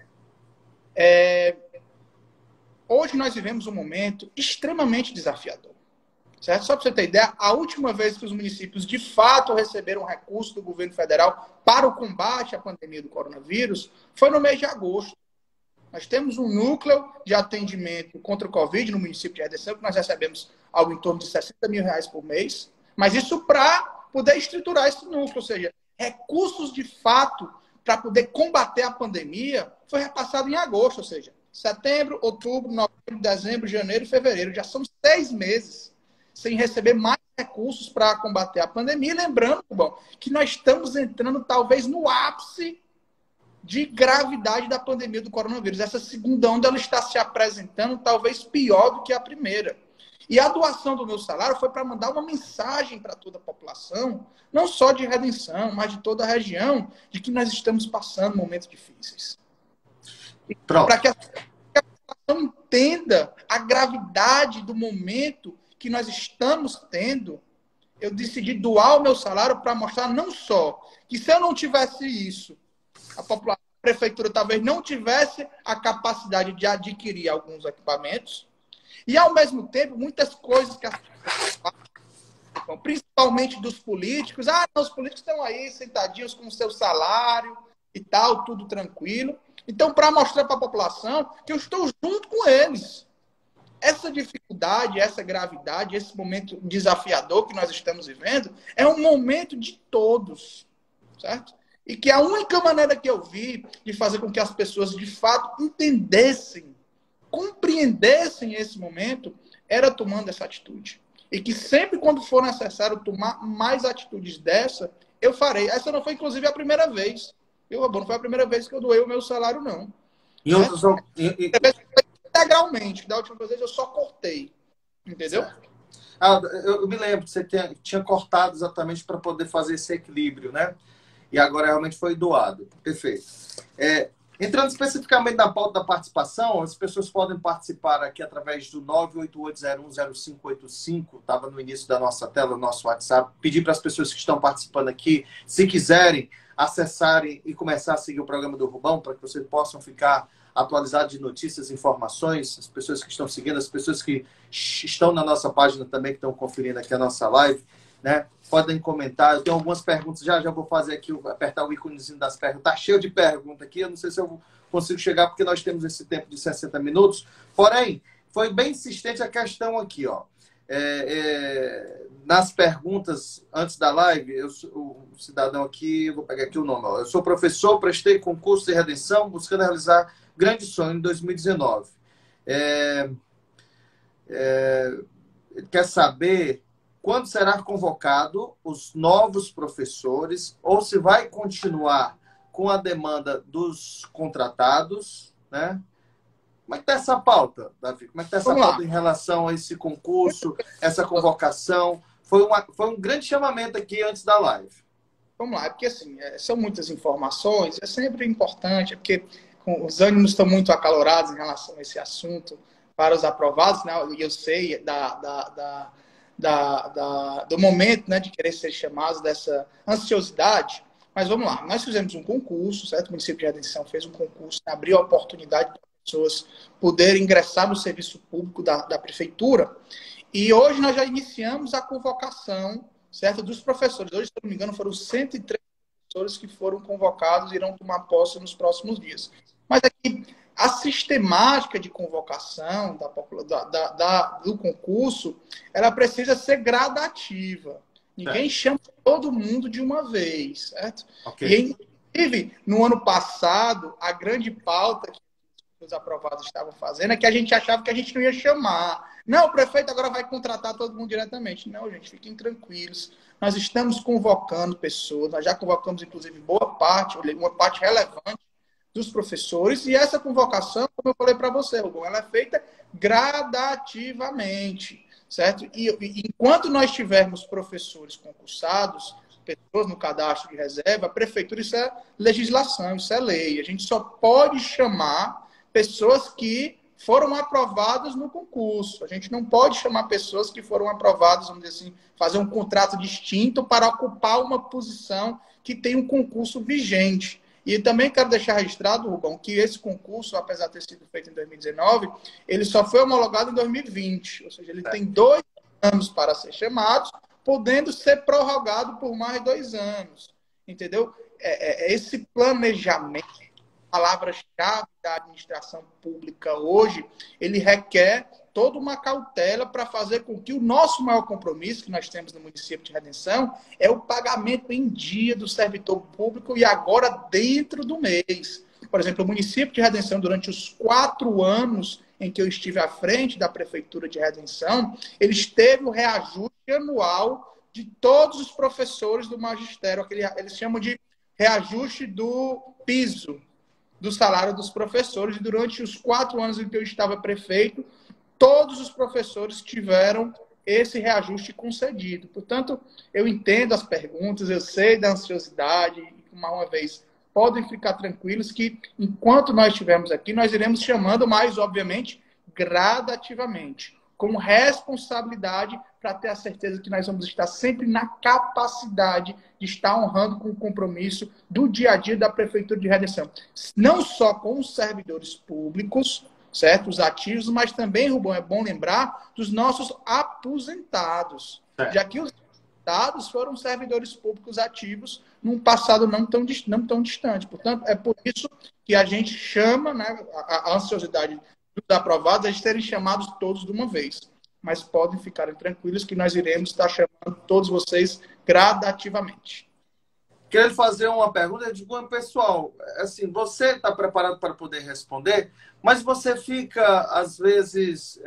Hoje nós vivemos um momento extremamente desafiador. Certo? Só para você ter ideia, a última vez que os municípios de fato receberam recurso do governo federal para o combate à pandemia do coronavírus foi no mês de agosto. Nós temos um núcleo de atendimento contra o Covid no município de Redenção, que nós recebemos algo em torno de R$60 mil por mês, mas isso para poder estruturar esse núcleo, ou seja, recursos de fato para poder combater a pandemia foi repassado em agosto, ou seja, setembro, outubro, novembro, dezembro, janeiro e fevereiro. Já são 6 meses sem receber mais recursos para combater a pandemia. E lembrando, bom, que nós estamos entrando talvez no ápice de gravidade da pandemia do coronavírus. Essa segunda onda ela está se apresentando talvez pior do que a primeira. E a doação do meu salário foi para mandar uma mensagem para toda a população, não só de Redenção, mas de toda a região, de que nós estamos passando momentos difíceis. Para que a população entenda a gravidade do momento que nós estamos tendo, eu decidi doar o meu salário para mostrar não só que se eu não tivesse isso, a prefeitura talvez não tivesse a capacidade de adquirir alguns equipamentos e, ao mesmo tempo, muitas coisas que as pessoas fazem, principalmente dos políticos. Os políticos estão aí sentadinhos com o seu salário e tal, tudo tranquilo. Então, para mostrar para a população que eu estou junto com eles. Essa dificuldade, essa gravidade, esse momento desafiador que nós estamos vivendo é um momento de todos, certo? E que a única maneira que eu vi de fazer com que as pessoas de fato entendessem, compreendessem esse momento, era tomando essa atitude. E que sempre quando for necessário tomar mais atitudes dessa, eu farei. Essa não foi, inclusive, a primeira vez. Não foi a primeira vez que eu doei o meu salário, não. Integralmente. Da última vez eu só cortei. Entendeu? Eu me lembro que você tinha cortado exatamente para poder fazer esse equilíbrio, né? E agora realmente foi doado. Perfeito. Entrando especificamente na pauta da participação, as pessoas podem participar aqui através do 988010585, estava no início da nossa tela, no nosso WhatsApp. Pedir para as pessoas que estão participando aqui, se quiserem, acessarem e começar a seguir o programa do Rubão, para que vocês possam ficar atualizados de notícias, informações, as pessoas que estão seguindo, as pessoas que estão na nossa página também, que estão conferindo aqui a nossa live, né? Podem comentar. Eu tenho algumas perguntas, já vou fazer aqui, apertar o íconezinho das perguntas. Está cheio de perguntas aqui, eu não sei se eu consigo chegar, porque nós temos esse tempo de 60 minutos. Porém, foi bem insistente a questão aqui, ó. Nas perguntas antes da live, o cidadão aqui, eu vou pegar aqui o nome, ó. Eu sou professor, prestei concurso de redenção, buscando realizar grande sonho em 2019. Quer saber quando será convocado os novos professores ou se vai continuar com a demanda dos contratados, né? Como é que está essa pauta, Davi? Como é que está essa pauta em relação a esse concurso, essa convocação? Foi um grande chamamento aqui antes da live. Vamos lá, é porque assim, são muitas informações, é sempre importante, porque os ânimos estão muito acalorados em relação a esse assunto para os aprovados, né? E eu sei do momento, né, de querer ser chamados, dessa ansiosidade. Mas vamos lá, nós fizemos um concurso, certo? O município de Redenção fez um concurso, abriu a oportunidade para pessoas poderem ingressar no serviço público da prefeitura. E hoje nós já iniciamos a convocação, certo, dos professores. Hoje, se eu não me engano, foram 103 professores que foram convocados e irão tomar posse nos próximos dias. Mas aqui, a sistemática de convocação do concurso, ela precisa ser gradativa. Ninguém chama todo mundo de uma vez, certo? Okay. E, inclusive, no ano passado, a grande pauta que os os aprovados estavam fazendo é que a gente achava que a gente não ia chamar. Não, o prefeito agora vai contratar todo mundo diretamente. Não, gente, fiquem tranquilos. Nós estamos convocando pessoas, nós já convocamos, inclusive, boa parte, uma parte relevante dos professores, e essa convocação, como eu falei para você, Rubão, ela é feita gradativamente, certo? E enquanto nós tivermos professores concursados, pessoas no cadastro de reserva, a prefeitura, isso é legislação, isso é lei. A gente só pode chamar pessoas que foram aprovadas no concurso. A gente não pode chamar pessoas que foram aprovadas, vamos dizer assim, fazer um contrato distinto para ocupar uma posição que tem um concurso vigente. E também quero deixar registrado, Rubão, que esse concurso, apesar de ter sido feito em 2019, ele só foi homologado em 2020. Ou seja, ele tem 2 anos para ser chamado, podendo ser prorrogado por mais 2 anos. Entendeu? Esse planejamento, palavra-chave da administração pública hoje, ele requer toda uma cautela para fazer com que o nosso maior compromisso que nós temos no município de Redenção é o pagamento em dia do servidor público e agora dentro do mês. Por exemplo, o município de Redenção, durante os 4 anos em que eu estive à frente da Prefeitura de Redenção, eles teve o reajuste anual de todos os professores do magistério, eles chamam de reajuste do piso do salário dos professores, e durante os 4 anos em que eu estava prefeito, todos os professores tiveram esse reajuste concedido. Portanto, eu entendo as perguntas, eu sei da ansiosidade, e, uma vez, podem ficar tranquilos que, enquanto nós estivermos aqui, nós iremos chamando, mas, obviamente, gradativamente, com responsabilidade, para ter a certeza que nós vamos estar sempre na capacidade de estar honrando com o compromisso do dia a dia da Prefeitura de Redenção. Não só com os servidores públicos, certo? Os ativos, mas também, Rubão, é bom lembrar dos nossos aposentados. Já que os aposentados foram servidores públicos ativos num passado não tão distante. Portanto, é por isso que a gente chama, né, a ansiosidade dos aprovados, de serem chamados todos de uma vez. Mas podem ficarem tranquilos que nós iremos estar chamando todos vocês gradativamente. Quero fazer uma pergunta, eu digo, pessoal, assim, você está preparado para poder responder, mas você fica, às vezes,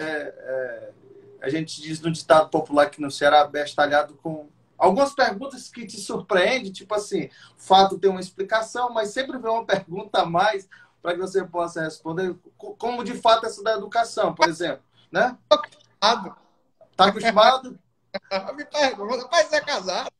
a gente diz no ditado popular aqui no Ceará, bestalhado com algumas perguntas que te surpreendem, tipo assim, o fato tem uma explicação, mas sempre vem uma pergunta a mais para que você possa responder, como de fato essa da educação, por exemplo, né? Tá acostumado? Me pergunta, pai, você é casado?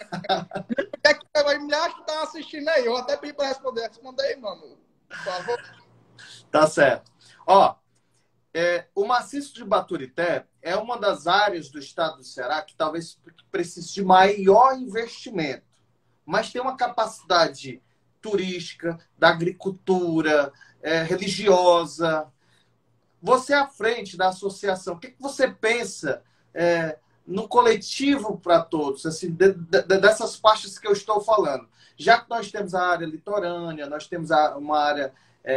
É que a mulher que está assistindo aí, eu até pedi para responder. Responda aí, meu amor, por favor. Tá certo. Ó, o maciço de Baturité é uma das áreas do estado do Ceará que talvez precise de maior investimento, mas tem uma capacidade turística, da agricultura, religiosa. Você à frente da associação, o que você pensa no coletivo para todos, assim, dessas partes que eu estou falando? Já que nós temos a área litorânea, nós temos uma área,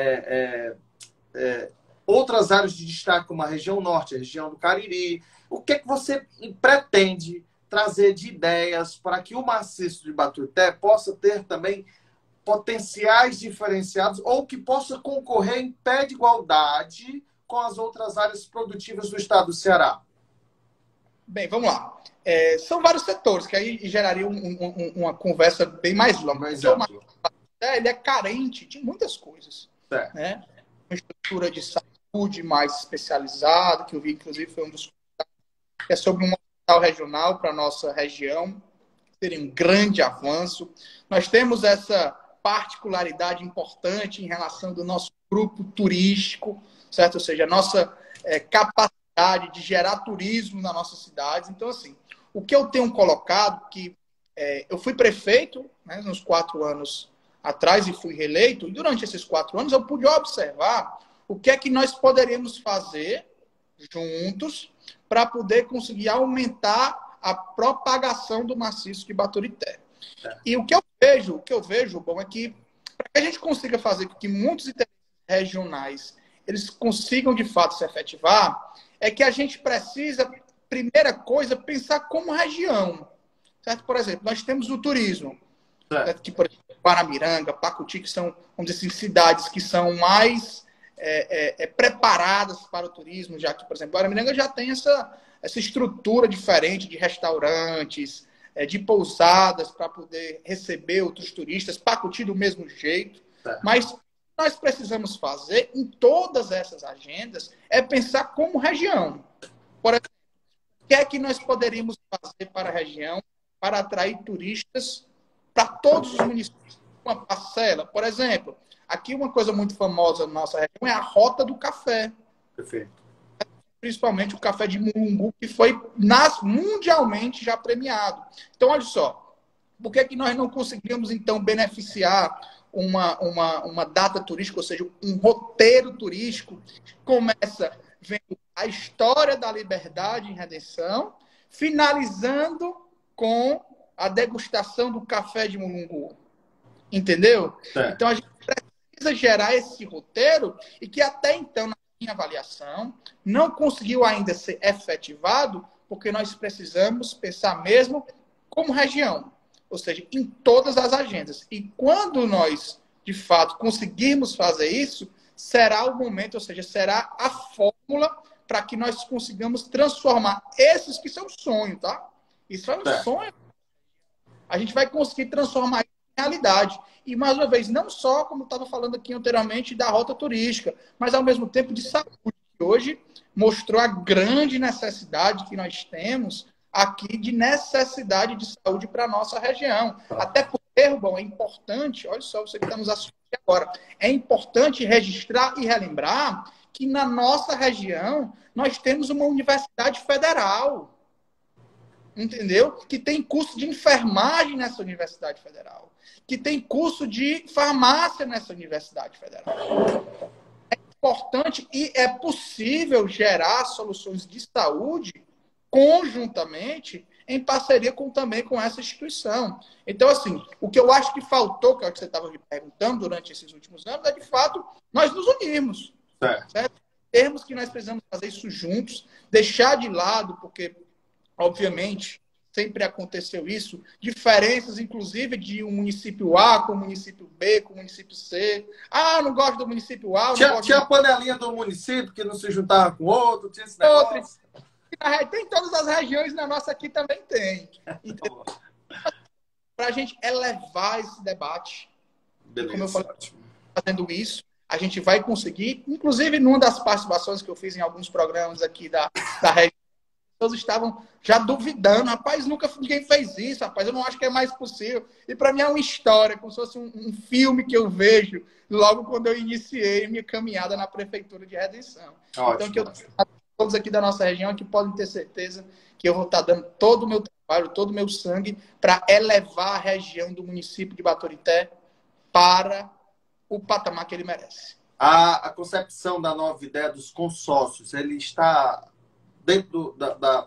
outras áreas de destaque, como a região norte, a região do Cariri. O que você pretende trazer de ideias para que o maciço de Baturité possa ter também potenciais diferenciados ou que possa concorrer em pé de igualdade com as outras áreas produtivas do estado do Ceará? Bem, vamos lá. São vários setores, que aí geraria uma conversa bem mais longa. Mais amplo. Ele é carente de muitas coisas. Né? Uma estrutura de saúde mais especializada, que eu vi, inclusive, foi um dos que é sobre um hospital regional para a nossa região. Seria um grande avanço. Nós temos essa particularidade importante em relação do nosso grupo turístico, certo? Ou seja, a nossa capacidade de gerar turismo nas nossas cidades. Então, assim, o que eu tenho colocado, que eu fui prefeito, né, nos 4 anos atrás e fui reeleito, e durante esses 4 anos eu pude observar o que é que nós poderíamos fazer juntos para poder conseguir aumentar a propagação do maciço de Baturité. E o que eu vejo, bom, é que para que a gente consiga fazer com que muitos interesses regionais eles consigam de fato se efetivar, é que a gente precisa, primeira coisa, pensar como região. Certo? Por exemplo, nós temos o turismo, certo? Que, por exemplo, Guaramiranga, Pacuti, que são, vamos dizer assim, cidades que são mais preparadas para o turismo, já que, por exemplo, Guaramiranga já tem essa estrutura diferente de restaurantes, de pousadas para poder receber outros turistas, Pacuti do mesmo jeito. Mas nós precisamos fazer em todas essas agendas é pensar como região. Por exemplo, o que é que nós poderíamos fazer para a região para atrair turistas para todos os municípios? Uma parcela, por exemplo, aqui uma coisa muito famosa na nossa região é a Rota do Café. Perfeito. Principalmente o café de Mulungu, que foi mundialmente já premiado. Então, olha só, por que nós não conseguimos, então, beneficiar uma data turística, ou seja, um roteiro turístico que começa vendo a história da liberdade em Redenção, finalizando com a degustação do café de Mulungu. Entendeu? Então, a gente precisa gerar esse roteiro e que até então, na minha avaliação, não conseguiu ainda ser efetivado porque nós precisamos pensar mesmo como região, ou seja, em todas as agendas. E quando nós, de fato, conseguirmos fazer isso, será o momento, ou seja, será a fórmula para que nós consigamos transformar esses que são sonhos, tá? Isso é um sonho. A gente vai conseguir transformar isso em realidade. E, mais uma vez, não só, como eu estava falando aqui anteriormente, da rota turística, mas, ao mesmo tempo, de saúde, que hoje mostrou a grande necessidade que nós temos aqui de necessidade de saúde para a nossa região. Até porque, Rubão, é importante, olha só, você que está nos assistindo agora, é importante registrar e relembrar que na nossa região nós temos uma universidade federal, entendeu? Que tem curso de enfermagem nessa universidade federal, que tem curso de farmácia nessa universidade federal. É importante e é possível gerar soluções de saúde conjuntamente em parceria também com essa instituição. Então, assim, o que eu acho que faltou, que é o que você estava me perguntando durante esses últimos anos, é, de fato, nós nos unirmos. Certo? Termos que nós precisamos fazer isso juntos, deixar de lado, porque, obviamente, sempre aconteceu isso, diferenças, inclusive, de um município A com o município B, com o município C. Ah, não gosto do município A. Tinha a panelinha do município que não se juntava com outro, tinha esse negócio. Tem todas as regiões, na nossa aqui também tem. Então, para a gente elevar esse debate, beleza, como eu falei, fazendo isso, a gente vai conseguir, inclusive numa das participações que eu fiz em alguns programas aqui da região, as pessoas estavam já duvidando, rapaz, nunca ninguém fez isso, rapaz, eu não acho que é mais possível. E para mim é uma história, como se fosse um filme que eu vejo logo quando eu iniciei minha caminhada na Prefeitura de Redenção. Ótimo. Então, que eu todos aqui da nossa região que podem ter certeza que eu vou estar dando todo o meu trabalho, todo o meu sangue para elevar a região do município de Baturité para o patamar que ele merece. A concepção da nova ideia dos consórcios, ele está dentro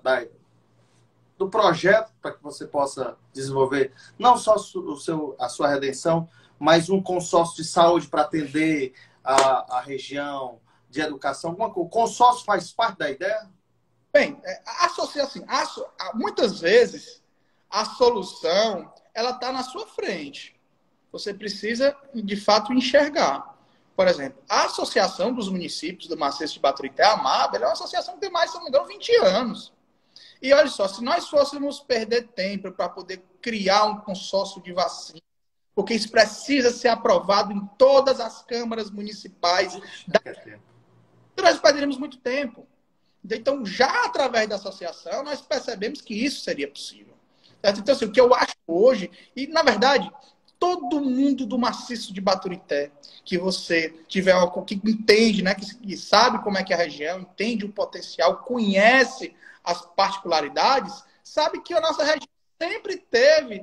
do projeto para que você possa desenvolver não só a sua redenção, mas um consórcio de saúde para atender a região, de educação, alguma coisa. O consórcio faz parte da ideia? Bem, assim, muitas vezes a solução ela está na sua frente. Você precisa, de fato, enxergar. Por exemplo, a Associação dos Municípios do Maciço de Baturité, a MAB, é uma associação que tem mais, se não me engano, 20 anos. E olha só, se nós fôssemos perder tempo para poder criar um consórcio de vacina, porque isso precisa ser aprovado em todas as câmaras municipais nós perderíamos muito tempo. Então, já através da associação, nós percebemos que isso seria possível. Certo? Então, assim, o que eu acho hoje, e na verdade, todo mundo do maciço de Baturité, que você tiver, que entende, né, que sabe como é que é a região, entende o potencial, conhece as particularidades, sabe que a nossa região sempre teve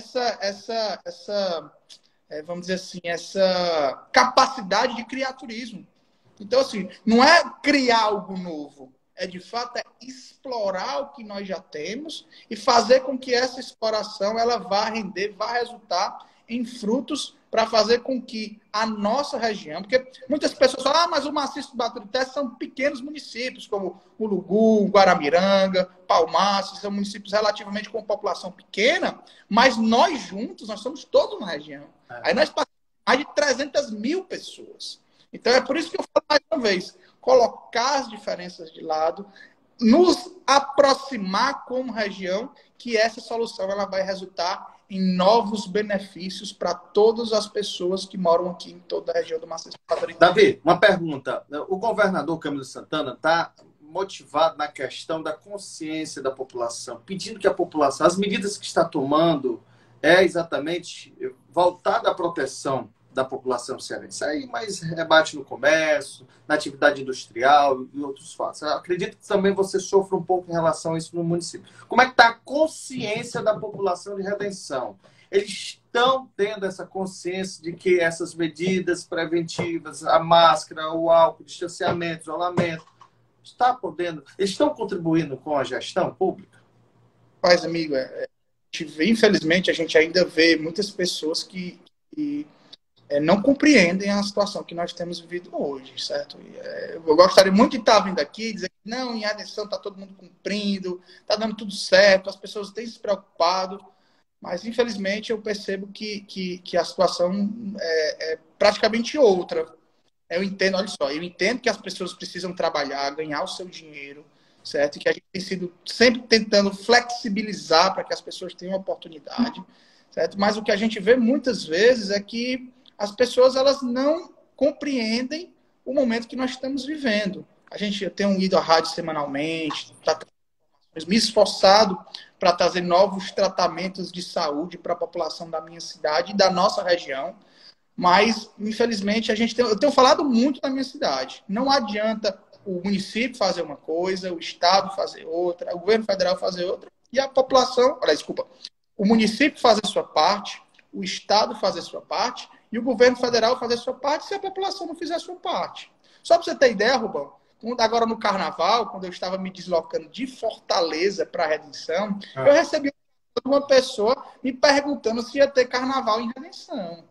vamos dizer assim, essa capacidade de criar turismo. Então, assim, não é criar algo novo, é de fato explorar o que nós já temos e fazer com que essa exploração ela vá render, vá resultar em frutos para fazer com que a nossa região, porque muitas pessoas falam, mas o Maciço do Baturité são pequenos municípios, como Ulugu, Guaramiranga, Palmaço, são municípios relativamente com população pequena, mas nós juntos, nós somos toda uma região. Aí nós passamos mais de 300 mil pessoas. Então, é por isso que eu falo mais uma vez, colocar as diferenças de lado, nos aproximar como região, que essa solução ela vai resultar em novos benefícios para todas as pessoas que moram aqui em toda a região do Maciço Piratini. Davi, uma pergunta. O governador Camilo Santana está motivado na questão da consciência da população, pedindo que a população, as medidas que está tomando é exatamente voltada à proteção da população cearense. Aí mais rebate no comércio, na atividade industrial e outros fatos. Eu acredito que também você sofre um pouco em relação a isso no município. Como é que está a consciência da população de Redenção? Eles estão tendo essa consciência de que essas medidas preventivas, a máscara, o álcool, o distanciamento, o isolamento, eles estão contribuindo com a gestão pública? Mas, amigo, infelizmente a gente ainda vê muitas pessoas que não compreendem a situação que nós temos vivido hoje, certo? Eu gostaria muito de estar vindo aqui e dizer que não, em Redenção está todo mundo cumprindo, está dando tudo certo, as pessoas têm se preocupado, mas infelizmente eu percebo que a situação é praticamente outra. Eu entendo, olha só, eu entendo que as pessoas precisam trabalhar, ganhar o seu dinheiro, certo? E que a gente tem sido sempre tentando flexibilizar para que as pessoas tenham oportunidade, certo? Mas o que a gente vê muitas vezes é que as pessoas elas não compreendem o momento que nós estamos vivendo. Eu tenho ido à rádio semanalmente, me esforçado para trazer novos tratamentos de saúde para a população da minha cidade e da nossa região, mas, infelizmente, eu tenho falado muito na minha cidade. Não adianta o município fazer uma coisa, o Estado fazer outra, o governo federal fazer outra, e a população... desculpa. O município fazer a sua parte, o Estado fazer a sua parte, e o governo federal fazer a sua parte se a população não fizer a sua parte. Só para você ter ideia, Rubão, agora no Carnaval, quando eu estava me deslocando de Fortaleza para Redenção, eu recebi uma pessoa me perguntando se ia ter Carnaval em Redenção.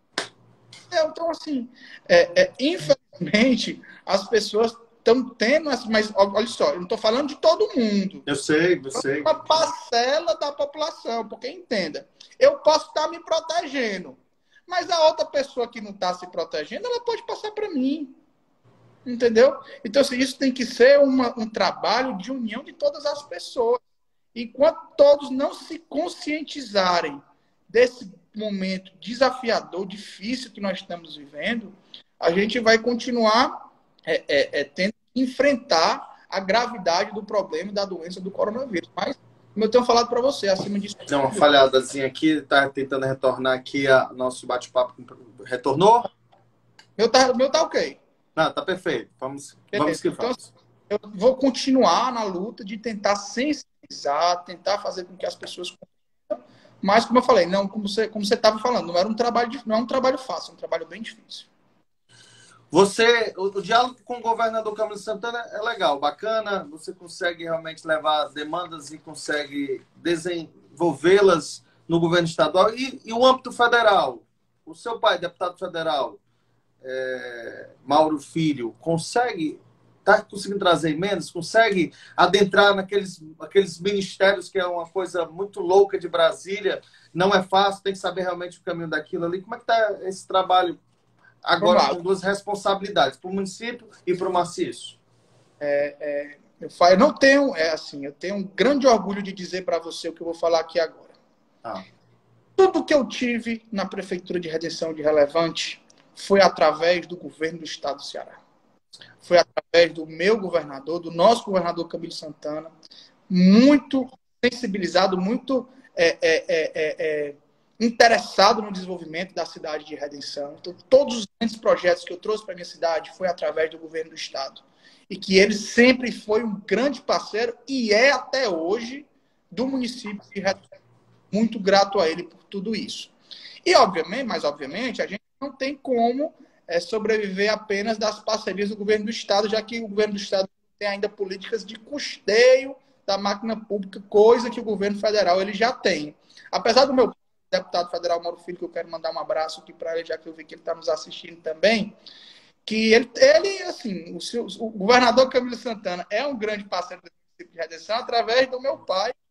Então, assim, infelizmente, as pessoas estão tendo... Mas, olha só, eu não estou falando de todo mundo. Eu sei. Uma parcela da população, porque entenda, eu posso estar me protegendo, mas a outra pessoa que não está se protegendo, ela pode passar para mim. Entendeu? Então, assim, isso tem que ser um trabalho de união de todas as pessoas. Enquanto todos não se conscientizarem desse momento desafiador, difícil que nós estamos vivendo, a gente vai continuar tendo que enfrentar a gravidade do problema da doença do coronavírus. Mas, como eu tenho falado para você, acima disso... Tem uma falhadazinha aqui, está tentando retornar aqui a nosso bate-papo. Retornou? Meu tá ok. Não, tá perfeito. Vamos que vamos. Então, eu vou continuar na luta de tentar sensibilizar, tentar fazer com que as pessoas compreendam, mas, como eu falei, não, como você estava falando, não é um trabalho fácil, é um trabalho bem difícil. O diálogo com o governador Camilo Santana é legal, bacana, você consegue realmente levar demandas e consegue desenvolvê-las no governo estadual e o âmbito federal. O seu pai, deputado federal, Mauro Filho, está conseguindo trazer emendas, consegue adentrar naqueles ministérios que é uma coisa muito louca de Brasília, não é fácil, tem que saber realmente o caminho daquilo ali. Como é que está esse trabalho agora com duas responsabilidades, para o município e para o Maciço? Eu não tenho, eu tenho um grande orgulho de dizer para você o que eu vou falar aqui agora. Tudo que eu tive na Prefeitura de Redenção de relevante foi através do governo do Estado do Ceará. Foi através do meu governador, do nosso governador Camilo Santana, muito sensibilizado, muito interessado no desenvolvimento da cidade de Redenção. Então, todos os grandes projetos que eu trouxe para a minha cidade foi através do governo do Estado. E que ele sempre foi um grande parceiro e é até hoje do município de Redenção. Muito grato a ele por tudo isso. E, obviamente, a gente não tem como sobreviver apenas das parcerias do governo do Estado, já que o governo do Estado tem ainda políticas de custeio da máquina pública, coisa que o governo federal ele já tem. Apesar do meu deputado federal Mauro Filho, que eu quero mandar um abraço aqui para ele, já que eu vi que ele está nos assistindo também, que ele assim, o governador Camilo Santana é um grande parceiro do município de Redenção através do meu pai,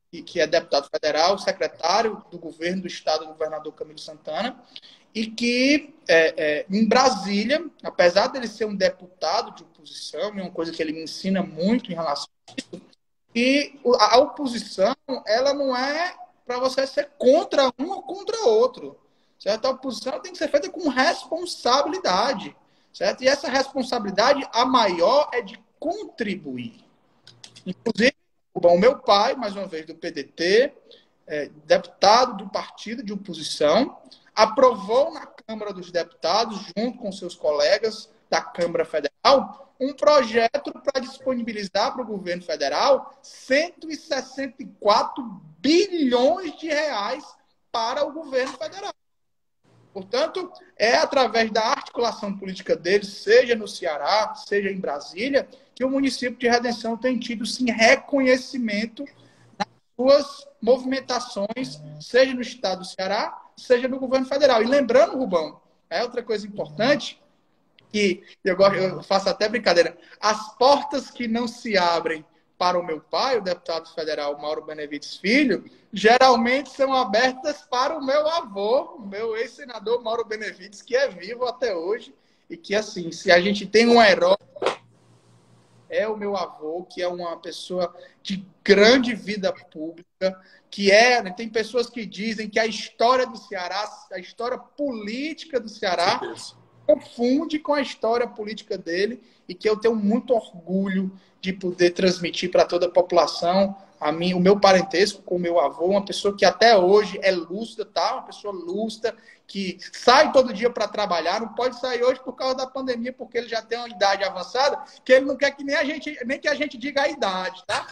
que é deputado federal, secretário do governo do estado do governador Camilo Santana, e que, em Brasília, apesar dele ser um deputado de oposição, é uma coisa que ele me ensina muito em relação a isso, e a oposição, ela não é para você ser contra um ou contra outro, certo? A oposição tem que ser feita com responsabilidade, certo? E essa responsabilidade, a maior, é de contribuir. Inclusive, o meu pai, mais uma vez, do PDT, deputado do partido de oposição, aprovou na Câmara dos Deputados, junto com seus colegas da Câmara Federal, um projeto para disponibilizar para o governo federal 164 bilhões de reais para o governo federal. Portanto, é através da articulação política deles, seja no Ceará, seja em Brasília, que o município de Redenção tem tido, sim, reconhecimento nas suas movimentações, seja no estado do Ceará, seja no governo federal. E lembrando, Rubão, é outra coisa importante, que eu faço até brincadeira, as portas que não se abrem para o meu pai, o deputado federal Mauro Benevides Filho, geralmente são abertas para o meu avô, o meu ex-senador Mauro Benevides, que é vivo até hoje, e que, assim, se a gente tem um herói, é o meu avô, que é uma pessoa de grande vida pública, tem pessoas que dizem que a história do Ceará, a história política do Ceará, confunde com a história política dele, e que eu tenho muito orgulho de poder transmitir para toda a população o meu parentesco com o meu avô, uma pessoa que até hoje é lúcida, tá? Uma pessoa lúcida, que sai todo dia para trabalhar, não pode sair hoje por causa da pandemia, porque ele já tem uma idade avançada, que ele não quer que nem que a gente diga a idade, tá?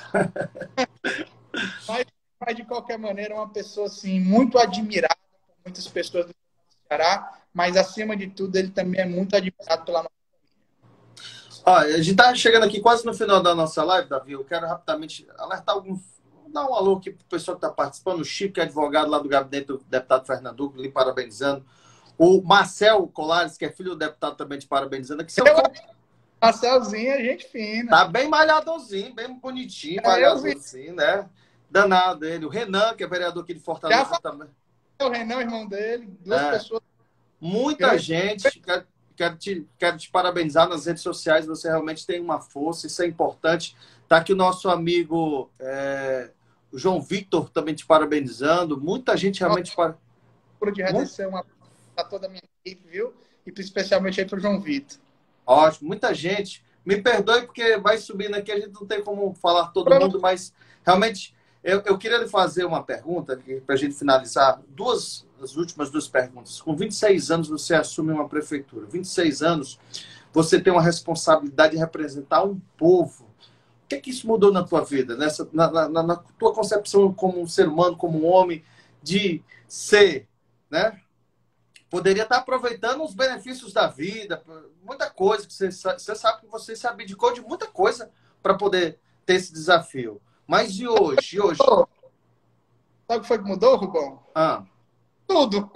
Mas, de qualquer maneira, é uma pessoa, assim, muito admirada por muitas pessoas do Ceará, mas, acima de tudo, ele também é muito admirado pela nossa família. Ó, a gente está chegando aqui quase no final da nossa live, Davi. Eu quero rapidamente alertar dar um alô aqui para o pessoal que está participando. O Chico, que é advogado lá do gabinete do deputado Fernando, lhe parabenizando. O Marcel Colares, que é filho do deputado, também te parabenizando. Que Marcelzinho é gente fina. Tá bem malhadorzinho, bem bonitinho, malhadorzinho, né? Danado ele. O Renan, que é vereador aqui de Fortaleza também. O Renan, irmão dele, duas pessoas. Muita gente. Quero te parabenizar nas redes sociais. Você realmente tem uma força, isso é importante. Tá aqui o nosso amigo o João Victor também te parabenizando. Muita gente realmente De agradecer a toda a minha equipe, viu? E especialmente aí para o João Victor. Ótimo, muita gente. Me perdoe porque vai subindo aqui, a gente não tem como falar todo mundo, mas realmente eu queria lhe fazer uma pergunta para a gente finalizar. As últimas duas perguntas. Com 26 anos você assume uma prefeitura. 26 anos você tem uma responsabilidade de representar um povo. O que é que isso mudou na tua vida? Na tua concepção como um ser humano, como um homem, de ser, né? Poderia estar aproveitando os benefícios da vida, muita coisa. Você sabe que você se abdicou de muita coisa para poder ter esse desafio. Mas e hoje? Sabe o que foi que mudou, Rubão? Tudo.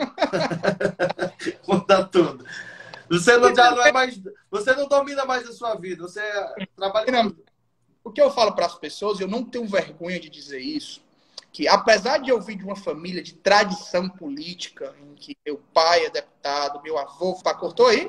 Muda tudo. Você não domina mais a sua vida. Você trabalha. O que eu falo para as pessoas, eu não tenho vergonha de dizer isso, que apesar de eu vir de uma família de tradição política, em que meu pai é deputado, meu avô... Cortou aí?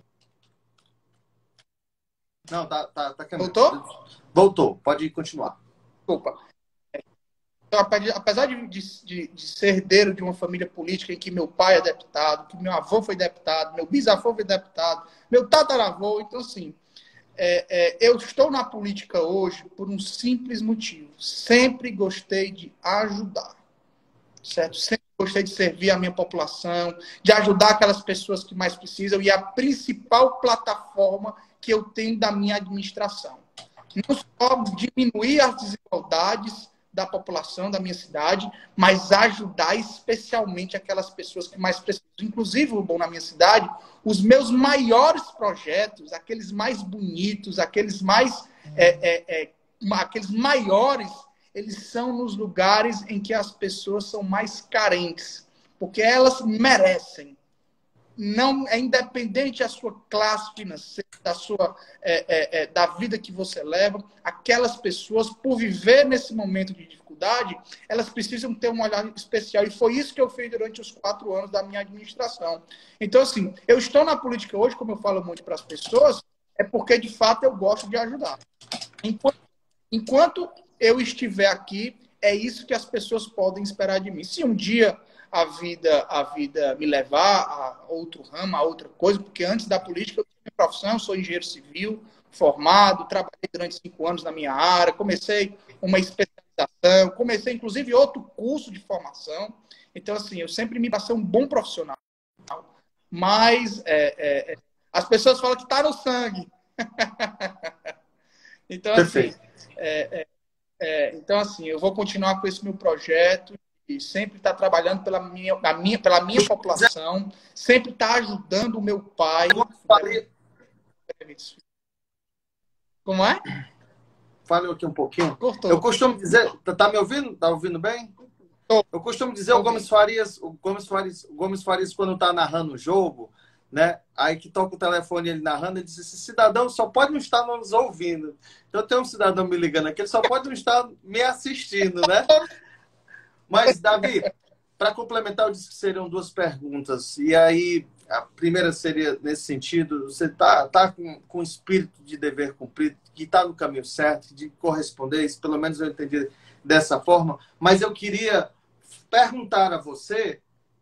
Não, tá Voltou? Voltou, pode continuar. Desculpa. Então, apesar de ser herdeiro de uma família política em que meu pai é deputado, que meu avô foi deputado, meu bisavô foi deputado, meu tataravô, então, assim, eu estou na política hoje por um simples motivo. Sempre gostei de ajudar, certo? Sempre gostei de servir a minha população, de ajudar aquelas pessoas que mais precisam, e a principal plataforma que eu tenho da minha administração. Não só diminuir as desigualdades da população da minha cidade, mas ajudar especialmente aquelas pessoas que mais precisam. Inclusive, bom, na minha cidade, os meus maiores projetos, aqueles mais bonitos, aqueles mais aqueles maiores, eles são nos lugares em que as pessoas são mais carentes, porque elas merecem. não é independente da sua classe financeira, da vida que você leva, aquelas pessoas, por viver nesse momento de dificuldade, elas precisam ter um olhar especial. E foi isso que eu fiz durante os 4 anos da minha administração. Então, assim, eu estou na política hoje, como eu falo muito para as pessoas, é porque, de fato, eu gosto de ajudar. Enquanto eu estiver aqui, é isso que as pessoas podem esperar de mim. Se um dia a vida me levar a outro ramo, a outra coisa, porque antes da política eu tinha profissão, eu sou engenheiro civil, formado, trabalhei durante 5 anos na minha área, comecei uma especialização, comecei inclusive outro curso de formação. Então, assim, eu sempre me passei um bom profissional. Mas as pessoas falam que está no sangue. Então, assim, então, assim, eu vou continuar com esse meu projeto e sempre estar trabalhando pela minha população, sempre estar ajudando o meu pai. Como é? Fale aqui um pouquinho. Cortou. Eu costumo dizer, tá me ouvindo? Tá ouvindo bem? Eu costumo dizer o Gomes Farias, quando tá narrando o jogo, né? Aí que toca o telefone ele narrando, ele diz: esse cidadão só pode não estar nos ouvindo. Então tem um cidadão me ligando aqui, ele só pode não estar me assistindo, né? Mas, Davi, para complementar, eu disse que seriam 2 perguntas. E aí, a primeira seria nesse sentido: você tá com espírito de dever cumprido, que está no caminho certo, de corresponder, isso, pelo menos eu entendi dessa forma. Mas eu queria perguntar a você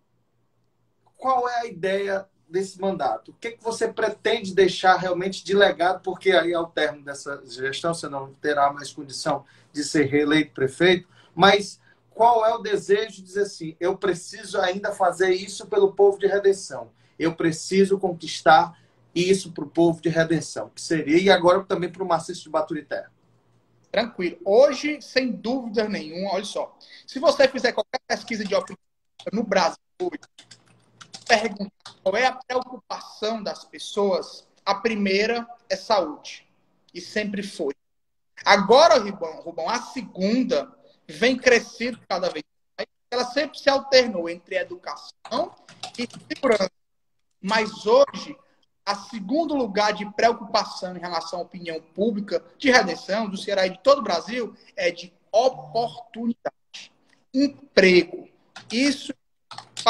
qual é a ideia desse mandato. O que você pretende deixar realmente de legado, porque aí ao término dessa gestão você não terá mais condição de ser reeleito prefeito, mas qual é o desejo de dizer assim: eu preciso ainda fazer isso pelo povo de Redenção, eu preciso conquistar isso para o povo de Redenção, que seria, e agora também para o maciço de Baturité? Tranquilo. Hoje, sem dúvida nenhuma, olha só, se você fizer qualquer pesquisa de opinião no Brasil hoje, perguntar qual é a preocupação das pessoas, a primeira é saúde. E sempre foi. Agora, Rubão, a segunda vem crescendo cada vez mais. Ela sempre se alternou entre educação e segurança. Mas hoje, a segundo lugar de preocupação em relação à opinião pública de Redenção, do Ceará e de todo o Brasil, é de oportunidade. Emprego. Isso é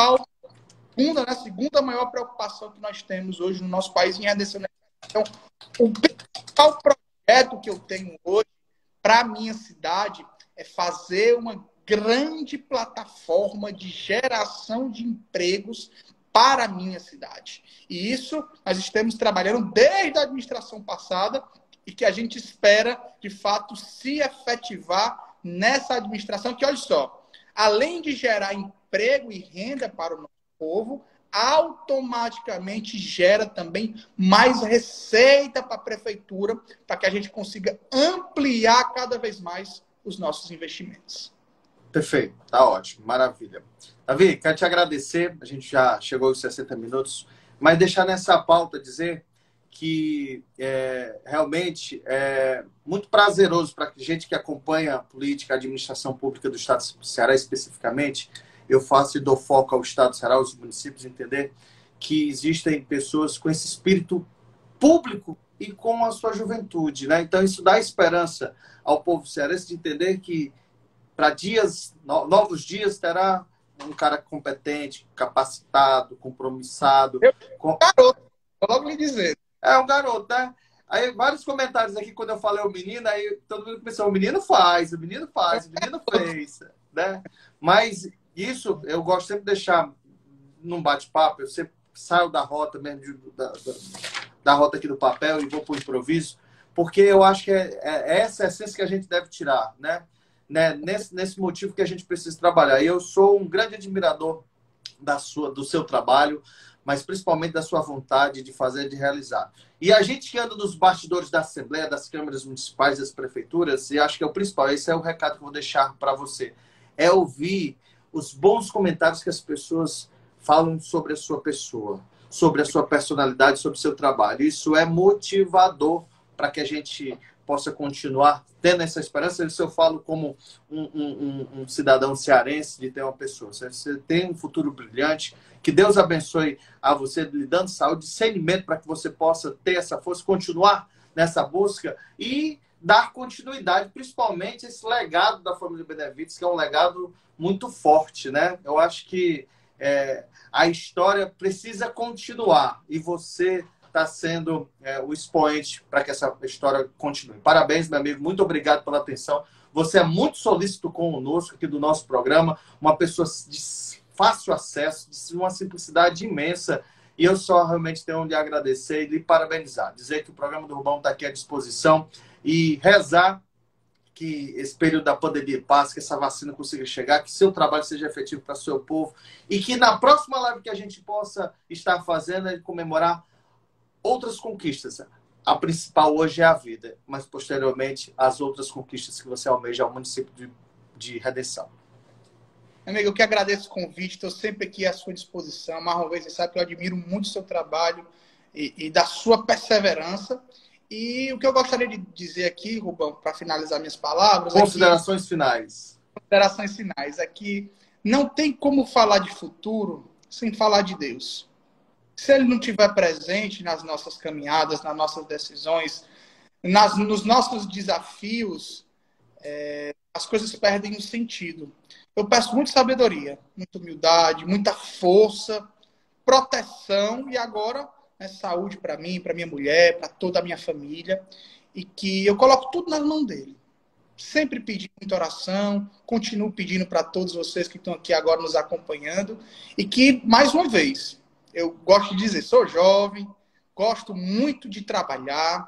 a segunda maior preocupação que nós temos hoje no nosso país em Redenção. Então, o principal projeto que eu tenho hoje para a minha cidade é fazer uma grande plataforma de geração de empregos para a minha cidade. E isso nós estamos trabalhando desde a administração passada e que a gente espera, de fato, se efetivar nessa administração, que, olha só, além de gerar emprego e renda para o nosso povo, automaticamente gera também mais receita para a prefeitura, para que a gente consiga ampliar cada vez mais os nossos investimentos. Perfeito, tá ótimo, maravilha. Davi, quero te agradecer, a gente já chegou aos 60 minutos, mas deixar nessa pauta dizer que realmente é muito prazeroso para a gente que acompanha a política, a administração pública do Estado do Ceará especificamente. Eu faço e dou foco ao Estado do Ceará, aos municípios, entender que existem pessoas com esse espírito público e com a sua juventude, né? Então isso dá esperança ao povo cearense de entender que para novos dias terá um cara competente, capacitado, compromissado. Garoto, vou logo lhe dizer. É um garoto, né? Aí vários comentários aqui quando eu falei o menino, aí todo mundo pensou: o menino faz, o menino fez, né? Mas isso eu gosto sempre de deixar num bate-papo. Eu sempre saio da rota mesmo, da rota aqui do papel e vou para o improviso, porque eu acho que é essa a essência que a gente deve tirar, né? Nesse motivo que a gente precisa trabalhar. E eu sou um grande admirador do seu trabalho, mas principalmente da sua vontade de fazer, de realizar. E a gente que anda nos bastidores da Assembleia, das câmaras municipais, das prefeituras, e acho que é o principal, esse é o recado que eu vou deixar para você, é ouvir os bons comentários que as pessoas falam sobre a sua pessoa, sobre a sua personalidade, sobre o seu trabalho. Isso é motivador para que a gente possa continuar tendo essa esperança. Isso eu falo como um cidadão cearense, de ter uma pessoa. Você tem um futuro brilhante, que Deus abençoe a você, lhe dando saúde, discernimento, para que você possa ter essa força, continuar nessa busca e dar continuidade, principalmente esse legado da família Benevides, que é um legado muito forte, né? Eu acho que a história precisa continuar e você está sendo o expoente para que essa história continue. Parabéns, meu amigo. Muito obrigado pela atenção. Você é muito solícito conosco aqui do nosso programa, uma pessoa de fácil acesso, de uma simplicidade imensa. E eu só realmente tenho de agradecer e lhe parabenizar. Dizer que o programa do Rubão está aqui à disposição e rezar que esse período da pandemia passe, que essa vacina consiga chegar, que seu trabalho seja efetivo para o seu povo e que na próxima live que a gente possa estar fazendo é comemorar outras conquistas. A principal hoje é a vida, mas posteriormente as outras conquistas que você almeja ao município de Redenção. Amigo, eu que agradeço o convite, estou sempre aqui à sua disposição. Mais uma vez, você sabe que eu admiro muito o seu trabalho e da sua perseverança. E o que eu gostaria de dizer aqui, Rubão, para finalizar minhas palavras... Considerações finais. Considerações finais. É que não tem como falar de futuro sem falar de Deus. Se Ele não estiver presente nas nossas caminhadas, nas nossas decisões, nos nossos desafios, as coisas perdem o sentido. Eu peço muita sabedoria, muita humildade, muita força, proteção e agora saúde para mim, para minha mulher, para toda a minha família, e que eu coloco tudo nas mãos dele. Sempre pedindo muita oração, continuo pedindo para todos vocês que estão aqui agora nos acompanhando, e que, mais uma vez, eu gosto de dizer, sou jovem, gosto muito de trabalhar,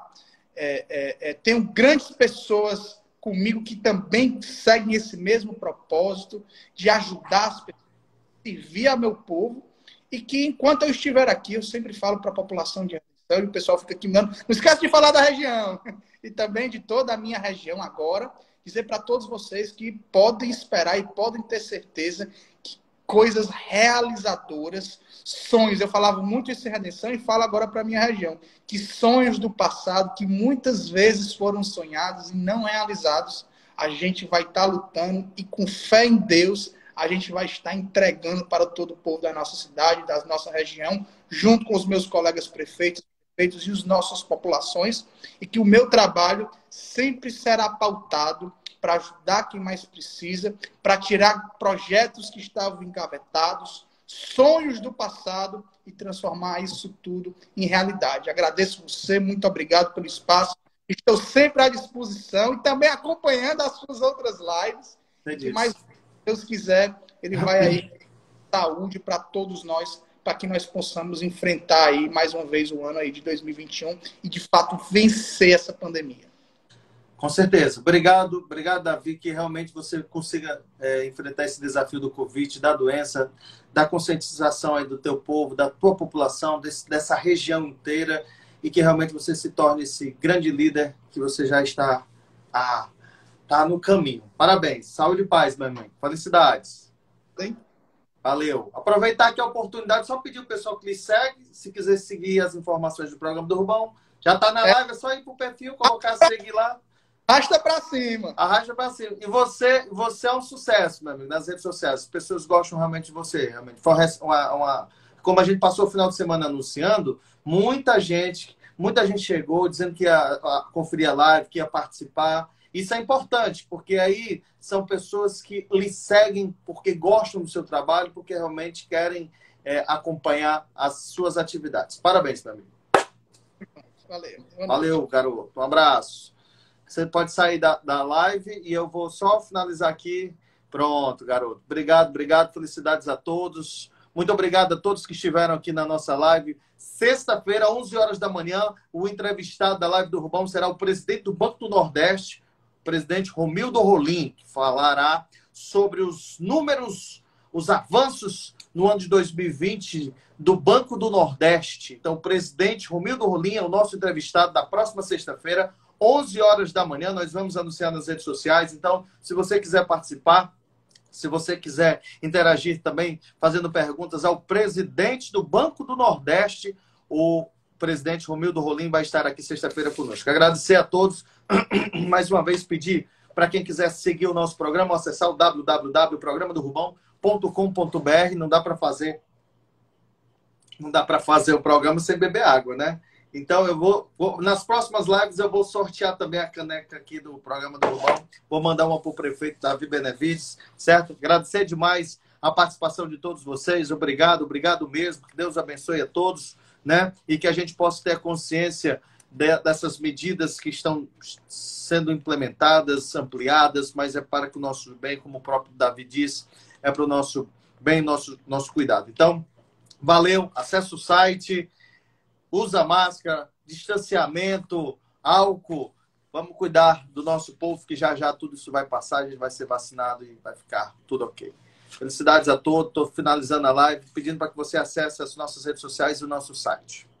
tenho grandes pessoas comigo que também seguem esse mesmo propósito de ajudar as pessoas, servir ao meu povo, e que enquanto eu estiver aqui, eu sempre falo para a população de Redenção, e o pessoal fica aqui me dando, não esquece de falar da região, e também de toda a minha região agora, dizer para todos vocês que podem esperar e podem ter certeza que coisas realizadoras, sonhos, eu falava muito isso em Redenção e falo agora para a minha região, que sonhos do passado, que muitas vezes foram sonhados e não realizados, a gente vai estar lutando e com fé em Deus, a gente vai estar entregando para todo o povo da nossa cidade, da nossa região, junto com os meus colegas prefeitos e as nossas populações, e que o meu trabalho sempre será pautado para ajudar quem mais precisa, para tirar projetos que estavam engavetados, sonhos do passado e transformar isso tudo em realidade. Agradeço você, muito obrigado pelo espaço. Estou sempre à disposição e também acompanhando as suas outras lives. E mais, se Deus quiser, ele vai aí saúde para todos nós, para que nós possamos enfrentar aí mais uma vez o ano aí de 2021 e de fato vencer essa pandemia. Com certeza. Obrigado, Davi, que realmente você consiga enfrentar esse desafio do Covid, da doença, da conscientização aí do teu povo, da tua população, dessa região inteira, e que realmente você se torne esse grande líder que você já está no caminho. Parabéns. Saúde e paz, minha mãe. Felicidades. Sim. Valeu. Aproveitar aqui a oportunidade, só pedir o pessoal que lhe segue, se quiser seguir as informações do programa do Rubão, já está na live, é só ir pro perfil, colocar seguir lá. Arrasta pra cima. Arrasta pra cima. E você é um sucesso, meu amigo, nas redes sociais. As pessoas gostam realmente de você. Realmente. Como a gente passou o final de semana anunciando, muita gente chegou dizendo que ia conferir a live, que ia participar. Isso é importante, porque aí são pessoas que lhe seguem porque gostam do seu trabalho, porque realmente querem acompanhar as suas atividades. Parabéns, meu amigo. Valeu. Valeu, garoto. Um abraço. Você pode sair da live e eu vou só finalizar aqui. Pronto, garoto. Obrigado. Felicidades a todos. Muito obrigado a todos que estiveram aqui na nossa live. Sexta-feira, 11 horas da manhã, o entrevistado da live do Rubão será o presidente do Banco do Nordeste, o presidente Romildo Rolim, que falará sobre os números, os avanços no ano de 2020 do Banco do Nordeste. Então, o presidente Romildo Rolim é o nosso entrevistado da próxima sexta-feira, 11 horas da manhã, nós vamos anunciar nas redes sociais. Então, se você quiser participar, se você quiser interagir também, fazendo perguntas ao presidente do Banco do Nordeste, o o presidente Romildo Rolim vai estar aqui sexta-feira conosco. Agradecer a todos. Mais uma vez pedir para quem quiser seguir o nosso programa, acessar o www.programadorubão.com.br. Não dá para fazer o programa sem beber água, né? Então eu vou nas próximas lives eu vou sortear também a caneca aqui do programa do Rubão. Vou mandar uma para o prefeito Davi Benevides, certo? Agradecer demais a participação de todos vocês. Obrigado mesmo. Que Deus abençoe a todos, né? E que a gente possa ter consciência dessas medidas que estão sendo implementadas, ampliadas, mas é para que o nosso bem, como o próprio Davi diz, é para o nosso bem, nosso cuidado. Então, valeu, acesse o site, usa máscara, distanciamento, álcool. Vamos cuidar do nosso povo, que já tudo isso vai passar, a gente vai ser vacinado e vai ficar tudo ok. Felicidades a todos. Estou finalizando a live, pedindo para que você acesse as nossas redes sociais e o nosso site.